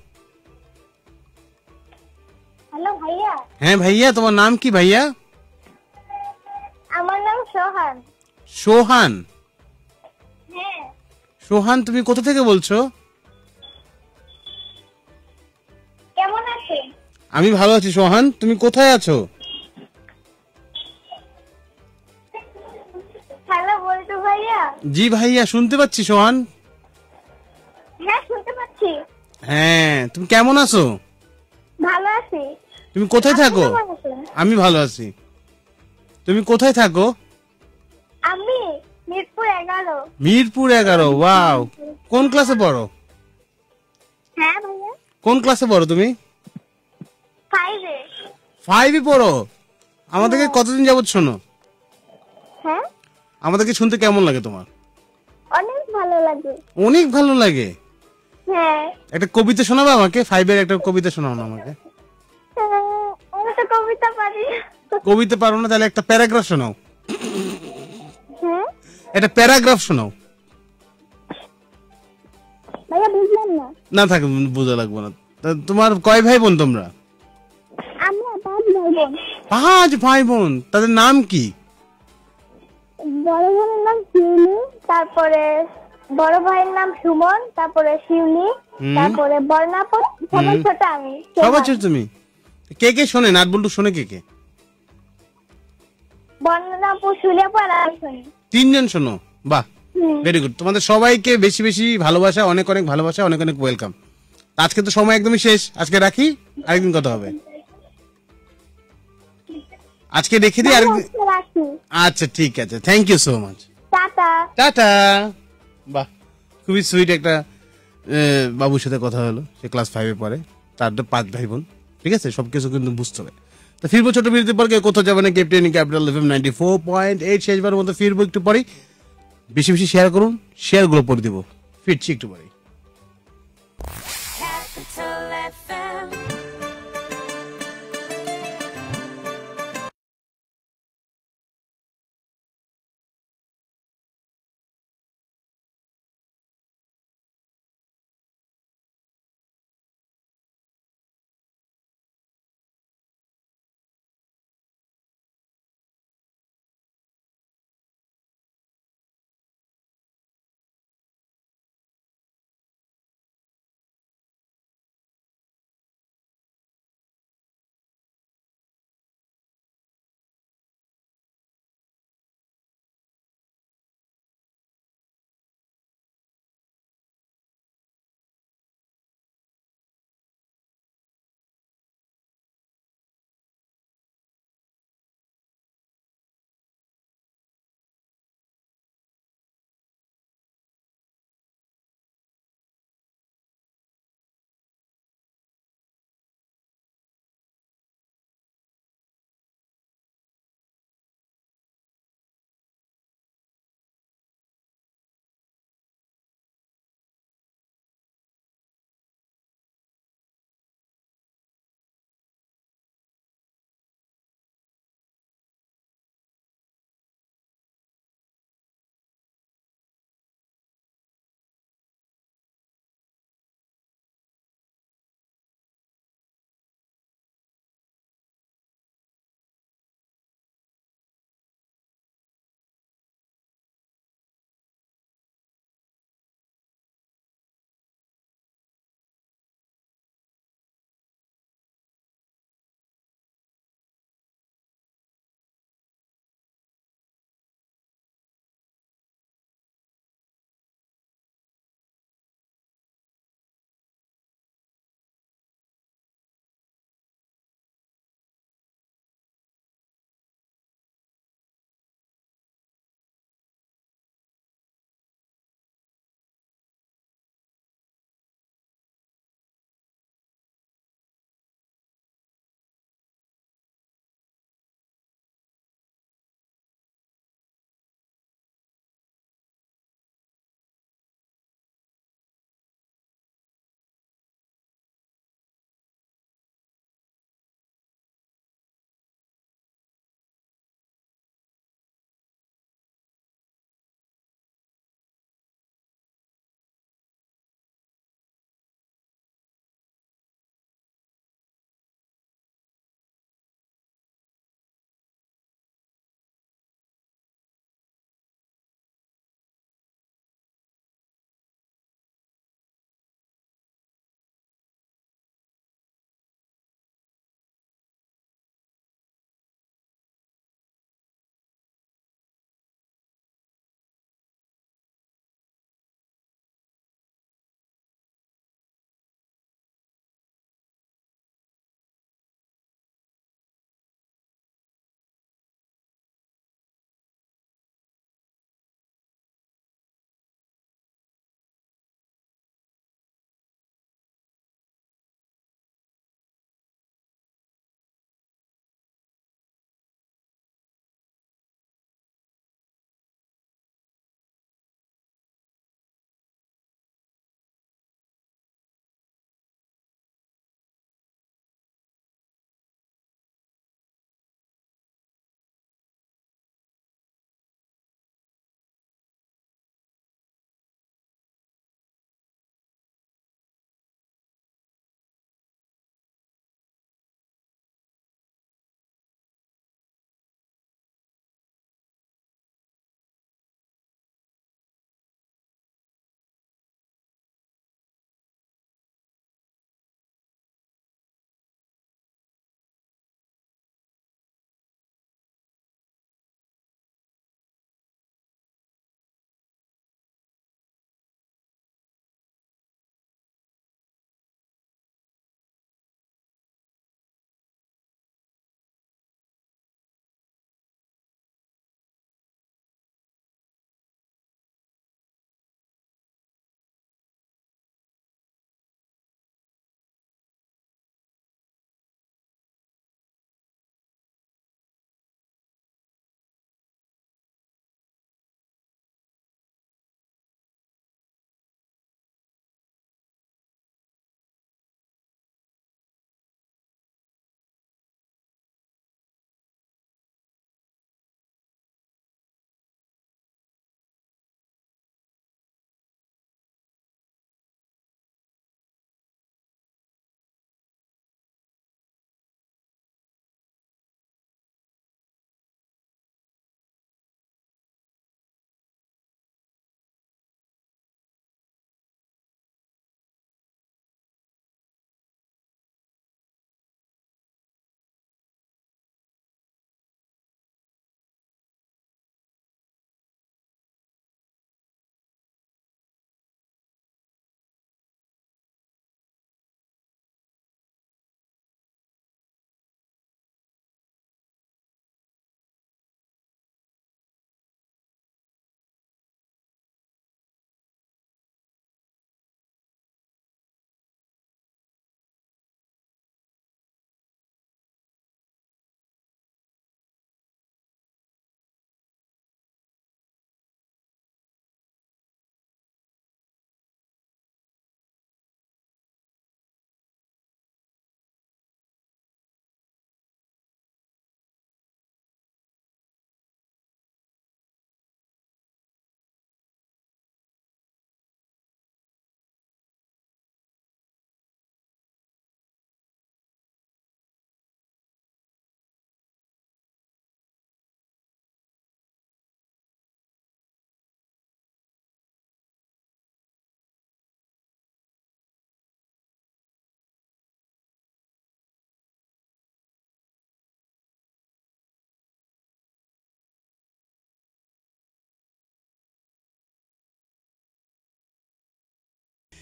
[SPEAKER 3] হ্যালো ভাইয়া,
[SPEAKER 1] হ্যাঁ ভাইয়া, তোমার নাম কি ভাইয়া?
[SPEAKER 3] আমার নাম সোহান।
[SPEAKER 1] সোহান।
[SPEAKER 3] হ্যাঁ,
[SPEAKER 1] সোহান, তুমি কোথা থেকে বলছো?
[SPEAKER 3] কেমন আছেন?
[SPEAKER 1] আমি ভালো আছি সোহান, তুমি কোথায় আছো?
[SPEAKER 3] হ্যালো বলটু ভাইয়া।
[SPEAKER 1] জি ভাইয়া, শুনতে পাচ্ছি সোহান।
[SPEAKER 3] হ্যাঁ শুনতে পাচ্ছি।
[SPEAKER 1] হ্যাঁ, তুমি কেমন আছো?
[SPEAKER 3] ভালো আছি।
[SPEAKER 1] তুমি কোথায়
[SPEAKER 3] আপনি
[SPEAKER 1] থাকো?
[SPEAKER 3] কেমন আছেন?
[SPEAKER 1] আমি ভালো আছি। তুমি কোথায় থাকো?
[SPEAKER 3] আমি মিরপুর এগারো।
[SPEAKER 1] মিরপুর এগারো। ওয়াও, কোন ক্লাসে পড়ো?
[SPEAKER 3] হ্যাঁ ভাইয়া,
[SPEAKER 1] কোন ক্লাসে পড়ো তুমি?
[SPEAKER 3] ফাইভে।
[SPEAKER 1] ফাইভে পড়ো। আমাদেরকে কতদিন যাবত শোনো?
[SPEAKER 3] হ্যাঁ,
[SPEAKER 1] আমাদেরকে শুনতে কেমন লাগে তোমার?
[SPEAKER 3] অনেক ভালো লাগে।
[SPEAKER 1] অনেক ভালো লাগে।
[SPEAKER 3] হ্যাঁ,
[SPEAKER 1] একটা কবিতা শোনাবে আমাকে? ফাইভের একটা কবিতা শোনাও না আমাকে।
[SPEAKER 3] আহ, আমি তো কবিতা পারি না।
[SPEAKER 1] কবিতা পারো না, তাহলে একটা প্যারাগ্রাফ শোনাও।
[SPEAKER 3] হ্যাঁ
[SPEAKER 1] একটা প্যারাগ্রাফ শোনাও।
[SPEAKER 3] ভাইয়া, বুঝলাম না।
[SPEAKER 1] না থাক, বোঝা লাগবে না। তা তোমার কয় ভাই বোন তোমরা?
[SPEAKER 3] আমরা পাঁচ ভাই বোন।
[SPEAKER 1] পাঁচ ভাই বোন, তাদের নাম কি?
[SPEAKER 3] বড় বোনের নাম শিউলি, তারপরে বড় ভাইয়ের নাম সুমন, তারপরে শিউলি,
[SPEAKER 1] হুম।
[SPEAKER 3] তারপরে বর্ণাপন, সবার
[SPEAKER 1] হুম।
[SPEAKER 3] ছোট আমি।
[SPEAKER 1] সবার ছোট তুমি? কে কে শোনে? নাট বল্টু শোনে কে কে?
[SPEAKER 3] বর্ণাপুর, সুলিয়াপুর আর আমি শুনি।
[SPEAKER 1] তিনজন শোনো? বাহ,
[SPEAKER 3] হুম।
[SPEAKER 1] Very good. তোমাদের সবাইকে বেশি বেশি ভালোবাসা, অনেক অনেক ভালোবাসা, অনেক অনেক ওয়েলকাম। আজকে তো সময় একদমই শেষ, আজকে রাখি, আরেকদিন কথা হবে। আজকে রেখে দিই, আরেকদিন।
[SPEAKER 3] আজকে রাখি।
[SPEAKER 1] আচ্ছা ঠিক আছে, thank you so much.
[SPEAKER 3] Tata.
[SPEAKER 1] Tata. বাহ, খুবই সুইট একটা আহ, বাবুর সাথে কথা হলো। সে ক্লাস ফাইভে পড়ে, তার তো পাঁচ ভাই বোন। ঠিক আছে, সবকিছু কিন্তু বুঝতে হবে। তো ফিরবো ছোট বিরতির পর, কেউ কোথাও যাবে না। Captain capital FM ninety four point eight শেষবার মতো ফিরবো একটু পরে। বেশি বেশি শেয়ার করুন, শেয়ার গুলো পরে দিব। ফিরছি একটু পরে।
[SPEAKER 6] Capital F M.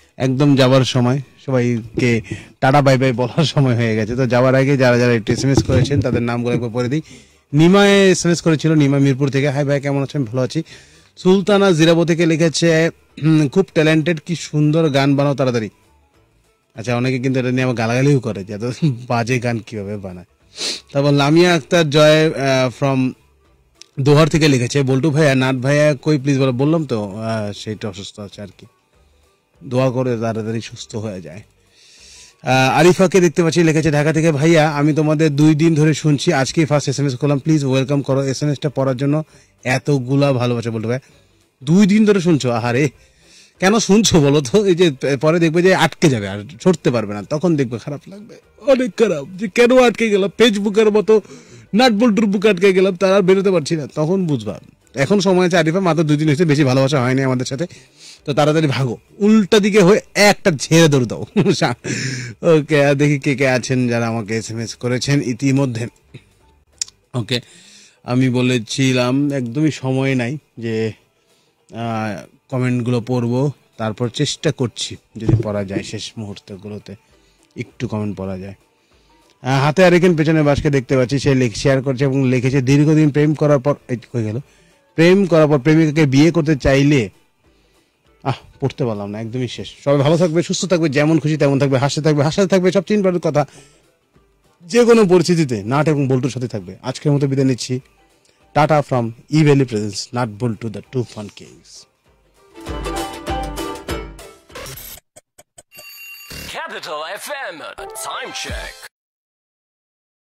[SPEAKER 1] একদম যাওয়ার সময়, সবাইকে টাটা বাই বাই বলার সময় হয়ে গেছে। তো যাওয়ার আগে যারা যারা একটু এস এম এস করেছেন তাদের নামগুলো একবার পড়ে দিই। নিমায় এস এম এস করেছিল, নিমা মিরপুর থেকে। হাই ভাই, কেমন আছেন? ভালো আছি। সুলতানা জিরাবো থেকে লিখেছে খুব ট্যালেন্টেড, কি সুন্দর গান বানাও তাড়াতাড়ি। আচ্ছা, অনেকে কিন্তু এটা নিয়ে আমার গালাগালিও করে যে এত বাজে গান কিভাবে বানায়। তারপর লামিয়া আক্তার জয় ফ্রম দোহার থেকে লিখেছে বল্টু ভাইয়া, নাট ভাইয়া কই প্লিজ বলো। বললাম তো সেইটা অসুস্থ আছে আর কি, দোয়া করে তাড়াতাড়ি সুস্থ হয়ে যায়। আরিফাকে দেখতে পাচ্ছি লিখেছে ঢাকা থেকে, ভাইয়া আমি তোমাদের দুই দিন ধরে শুনছি, আজকেই ফার্স্ট এস এম এস করলাম, প্লিজ ওয়েলকাম করো। এস এম এসটা পড়ার জন্য এতগুলা ভালোবাসা বলতে ভাই। দুই দিন ধরে শুনছো? আহারে, কেন শুনছো বলো তো? এই যে পরে দেখবে যে আটকে যাবে আর ছড়তে পারবে না, তখন দেখবে খারাপ লাগবে, অনেক খারাপ, যে কেন আটকে গেলাম, ফেসবুকের মতো নাট বল্টুর বুক আটকে গেলাম, তার আর বেরোতে পারছি না, তখন বুঝবা। এখন সময় আছে আরিফা, মাত্র দুই দিন হয়েছে, বেশি ভালোবাসা হয়নি আমাদের সাথে, তো তাড়াতাড়ি ভাগো, উল্টা দিকে হয়ে একটা ঝেড়ে দৌড় দাও। ওকে, দেখি কে কে আছেন যারা আমাকে এস এম এস করেছেন ইতিমধ্যে। ওকে, আমি বলেছিলাম একদমই সময় নাই যে কমেন্টগুলো পড়বো, তারপর চেষ্টা করছি যদি পড়া যায় শেষ মুহূর্তগুলোতে একটু কমেন্ট পড়া যায়। হাতে আরেকেন পেছনে বাসকে দেখতে পাচ্ছি, সে শেয়ার করছে এবং লিখেছে দীর্ঘদিন প্রেম করার পর হয়ে গেল প্রেম করার পর প্রেমিকাকে বিয়ে করতে চাইলে, আহ পড়তে পারলাম না, একদমই শেষ। সবাই ভালো থাকবে, সুস্থ থাকবে, যেমন খুশি তেমন থাকবে, হাসতে থাকবে, হাসতে থাকবে, সব চিন্তার কথা যে কোনো পরিস্থিতিতে নাট এবং বল্টুর সাথে থাকবে। আজকের মতো বিদায় নিচ্ছি, tata from Evaly presents nut Boltu the two fun kings.
[SPEAKER 2] Capital F M, time check.